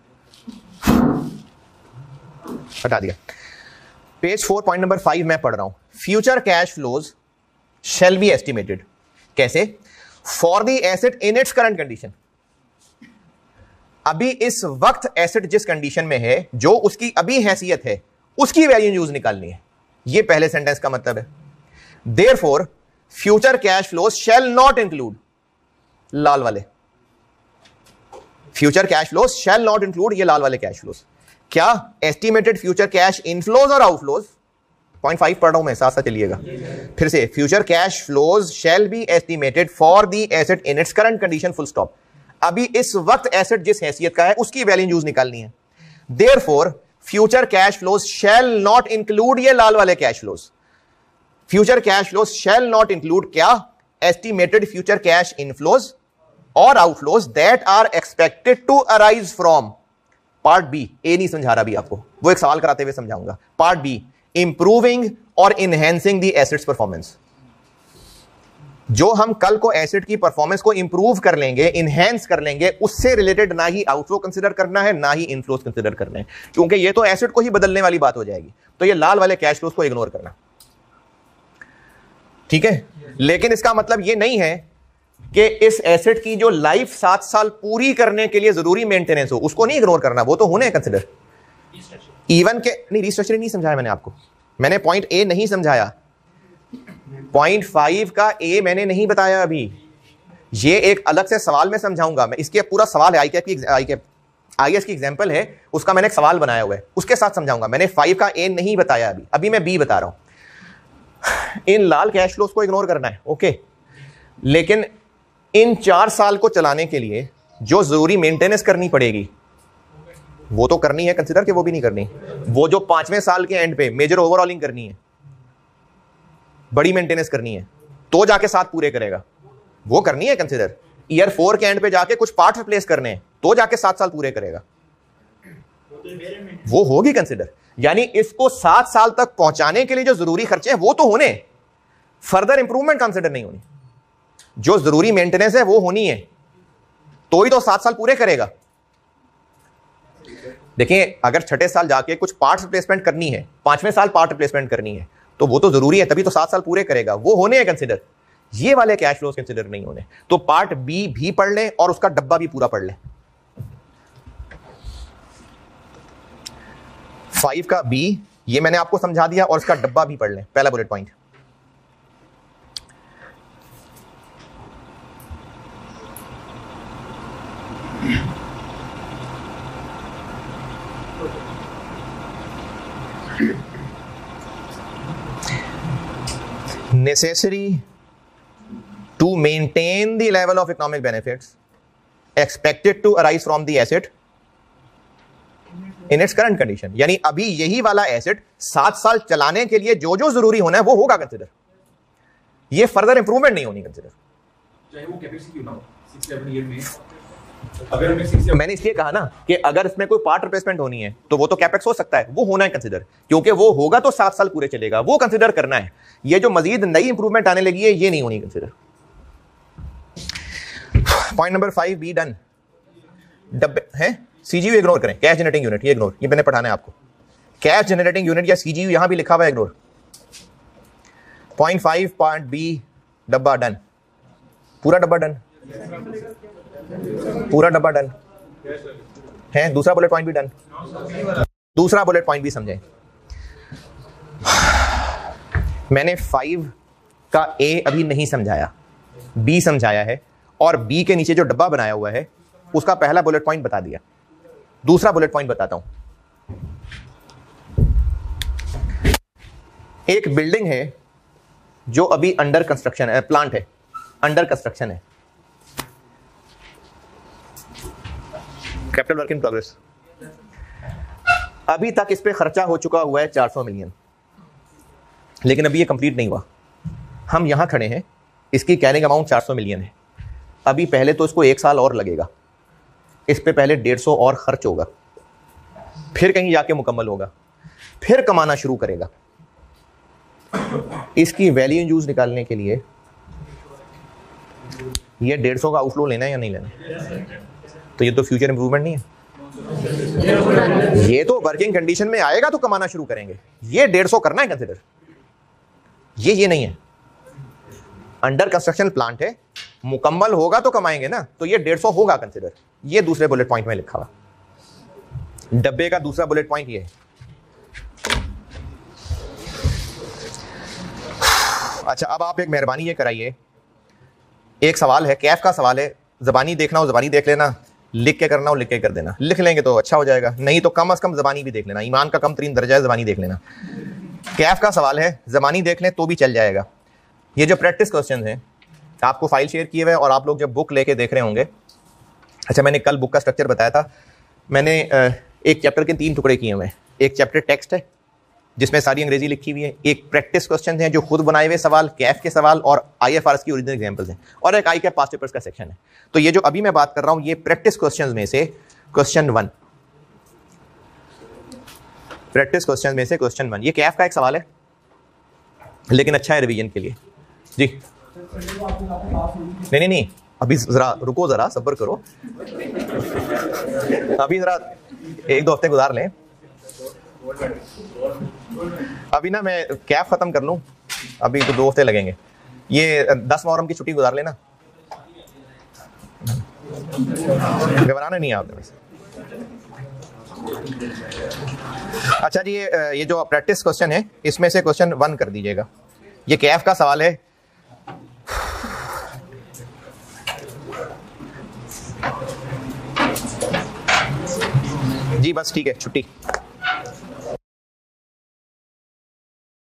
हटा दिया। Page four point number five मैं पढ़ रहा हूं। Future cash flows shall be estimated, कैसे? For the asset in its current condition. अभी इस वक्त एसेट जिस कंडीशन में है, जो उसकी अभी हैसियत है, उसकी वैल्यू यूज निकालनी है। ये पहले सेंटेंस का मतलब है। Therefore future cash flows shall not include, लाल वाले future cash flows shall not include, ये लाल वाले कैश फ्लोज। क्या एस्टिमेटेड फ्यूचर कैश इनफ्लोज और आउटफ्लोज, पॉइंट फाइव पढ़ रहा हूं मैं, साथ साथ चलिएगा फिर से। Future cash flows shall be estimated for the asset in its current condition, full stop. अभी इस वक्त एसेट जिस हैसियत का है उसकी वैल्यू यूज निकालनी है। Therefore future cash flows shall not include, ये लाल वाले cash flows, future cash flows shall not include क्या, एस्टिमेटेड फ्यूचर कैश इनफ्लोज और outflows that are expected to arise from part B. A नहीं समझा रहा अभी आपको, वो एक सवाल कराते हुए समझाऊंगा। पार्ट बी, इंप्रूविंग और इनहेंसिंग द एसेट्स परफॉर्मेंस। जो हम कल को एसेट की परफॉर्मेंस को इंप्रूव कर लेंगे, इनहेंस कर लेंगे, उससे रिलेटेड ना ही आउटफ्लो कंसीडर करना है ना ही इनफ्लोज कंसीडर करना है, क्योंकि ये तो एसेट को ही बदलने वाली बात हो जाएगी। तो ये लाल वाले कैश फ्लोज को इग्नोर करना, ठीक है। लेकिन इसका मतलब ये नहीं है कि इस एसेट की जो लाइफ सात साल पूरी करने के लिए जरूरी मेंटेनेंस हो उसको नहीं इग्नोर करना, वो तो होने कंसीडर। इवन के नहीं, रिस्ट्रक्चरिंग नहीं समझाया मैंने आपको, मैंने पॉइंट ए नहीं समझाया, पॉइंट फाइव का ए मैंने नहीं बताया अभी। ये एक अलग से सवाल में समझाऊंगा मैं, इसके पूरा सवाल है, आई कैप की आई कैप आई एस की एग्जांपल है, उसका मैंने एक सवाल बनाया हुआ है, उसके साथ समझाऊंगा। मैंने फाइव का ए नहीं बताया अभी, अभी मैं बी बता रहा हूं। इन लाल कैश फ्लोज को इग्नोर करना है, ओके। लेकिन इन चार साल को चलाने के लिए जो जरूरी मेंटेनेंस करनी पड़ेगी वो तो करनी है कंसिडर, के वो भी नहीं करनी। वो जो पांचवें साल के एंड पे मेजर ओवरऑलिंग करनी है, बड़ी मेंटेनेंस करनी है, तो जाके सात पूरे करेगा, वो करनी है कंसिडर। ईयर फोर के एंड पे जाके कुछ पार्ट रिप्लेस करने हैं, तो जाके सात साल पूरे करेगा, वो होगी कंसिडर। यानी इसको सात साल तक पहुंचाने के लिए जो जरूरी खर्चे हैं वो तो होने, फर्दर इंप्रूवमेंट कंसिडर नहीं होनी। जो जरूरी मेंटेनेंस है वो होनी है, तो ही तो सात साल पूरे करेगा। देखिए, अगर छठे साल जाके कुछ पार्ट रिप्लेसमेंट करनी है, पांचवें साल पार्ट रिप्लेसमेंट करनी है, तो वो तो जरूरी है, तभी तो सात साल पूरे करेगा, वो होने हैं कंसिडर। ये वाले कैश फ्लोज कंसिडर नहीं होने। तो पार्ट बी भी पढ़ ले और उसका डब्बा भी पूरा पढ़ ले। फाइव का बी ये मैंने आपको समझा दिया, और उसका डब्बा भी पढ़ ले, पहला bullet point. necessary to maintain the level of economic benefits expected to arise from the asset in its current condition। यानी अभी यही वाला एसेट सात साल चलाने के लिए जो जो जरूरी होना है वो होगा कंसिडर, ये फर्दर इंप्रूवमेंट नहीं होनी कंसिडर। चाहे वो कैपेसिटी क्यों ना हो, सिक्स सेवन ईयर में अगर हमें सिक्स मैंने इसलिए कहा ना कि अगर इसमें कोई पार्ट रिप्लेसमेंट होनी है तो वो तो कैपेक्स हो सकता है, वो होना है कंसिडर, क्योंकि वो होगा तो सात साल पूरे चलेगा, वो कंसिडर करना है। ये जो मजीद नई इंप्रूवमेंट आने लगी है ये नहीं होनी consider. Point number five B done. डब्बे हैं, सीजीयू इग्नोर करें, कैश जनरेटिंग यूनिट ये इग्नोर, ये मैंने पढ़ाना है आपको। कैश जनरेटिंग यूनिट या सीजीयू यहां भी लिखा हुआ है, ignore. Point five point B डब्बा डन, पूरा डब्बा डन, पूरा डब्बा डन है। दूसरा बुलेट पॉइंट भी डन, दूसरा बुलेट पॉइंट भी समझें। मैंने फाइव का ए अभी नहीं समझाया, बी समझाया है, और बी के नीचे जो डब्बा बनाया हुआ है उसका पहला बुलेट पॉइंट बता दिया। दूसरा बुलेट पॉइंट बताता हूं। एक बिल्डिंग है जो अभी अंडर कंस्ट्रक्शन है, प्लांट है, अंडर कंस्ट्रक्शन है, कैपिटल वर्क इन प्रोग्रेस। अभी तक इस पे खर्चा हो चुका हुआ है चार सौ मिलियन, लेकिन अभी ये कंप्लीट नहीं हुआ। हम यहां खड़े हैं, इसकी कैरिंग अमाउंट चार सौ मिलियन है। अभी पहले तो इसको एक साल और लगेगा, इस पे पहले डेढ़ सौ और खर्च होगा, फिर कहीं जाके मुकम्मल होगा, फिर कमाना शुरू करेगा। इसकी वैल्यू यूज निकालने के लिए ये डेढ़ सौ का आउटफ्लो लेना है या नहीं लेना? तो ये तो फ्यूचर इंप्रूवमेंट नहीं है, ये तो वर्किंग कंडीशन में आएगा तो कमाना शुरू करेंगे। ये डेढ़ सौ करना है कंसिडर, ये ये नहीं है। अंडर कंस्ट्रक्शन प्लांट है, मुकम्मल होगा तो कमाएंगे ना, तो ये डेढ़ सौ होगा कंसिडर। ये दूसरे बुलेट पॉइंट में लिखा हुआ, डब्बे का दूसरा बुलेट पॉइंट ये है। अच्छा, अब आप एक मेहरबानी ये कराइए, एक सवाल है, कैफ का सवाल है, ज़बानी देखना हो ज़बानी देख लेना, लिख के करना हो लिख के कर देना। लिख लेंगे तो अच्छा हो जाएगा, नहीं तो कम अज कम ज़बानी भी देख लेना। ईमान का कम तरीन दर्जा है ज़बानी देख लेना। कैफ का सवाल है, ज़बानी देख लें तो भी चल जाएगा। ये जो प्रैक्टिस क्वेश्चन हैं आपको फाइल शेयर किए हुए और आप लोग जब बुक लेके देख रहे होंगे। अच्छा, मैंने कल बुक का स्ट्रक्चर बताया था। मैंने एक चैप्टर के तीन टुकड़े किए हुए हैं। एक चैप्टर टेक्स्ट है जिसमें सारी अंग्रेजी लिखी हुई है, एक प्रैक्टिस क्वेश्चन हैं जो खुद बनाए हुए सवाल, कैफ के सवाल और आईएफआरएस की ओरिजिनल एग्जांपल्स हैं, और एक आई कैप पास्ट पेपर्स का सेक्शन है। तो ये जो अभी मैं बात कर रहा हूं ये प्रैक्टिस क्वेश्चंस में से क्वेश्चन वन, प्रैक्टिस क्वेश्चन में से क्वेश्चन वन। ये कैफ का एक सवाल है लेकिन अच्छा है रिवीजन के लिए। जी नहीं नहीं नहीं अभी जरा रुको, जरा सब्र करो, अभी जरा एक दो हफ्ते गुजार लें। अभी ना मैं कैफ खत्म कर लूं, अभी तो दो हफ्ते लगेंगे। ये दस मुहर्रम की छुट्टी गुजार लेना, घबराना नहीं आपने बस। अच्छा जी, ये ये जो प्रैक्टिस क्वेश्चन है इसमें से क्वेश्चन वन कर दीजिएगा। ये कैफ का सवाल है। जी बस ठीक है, छुट्टी।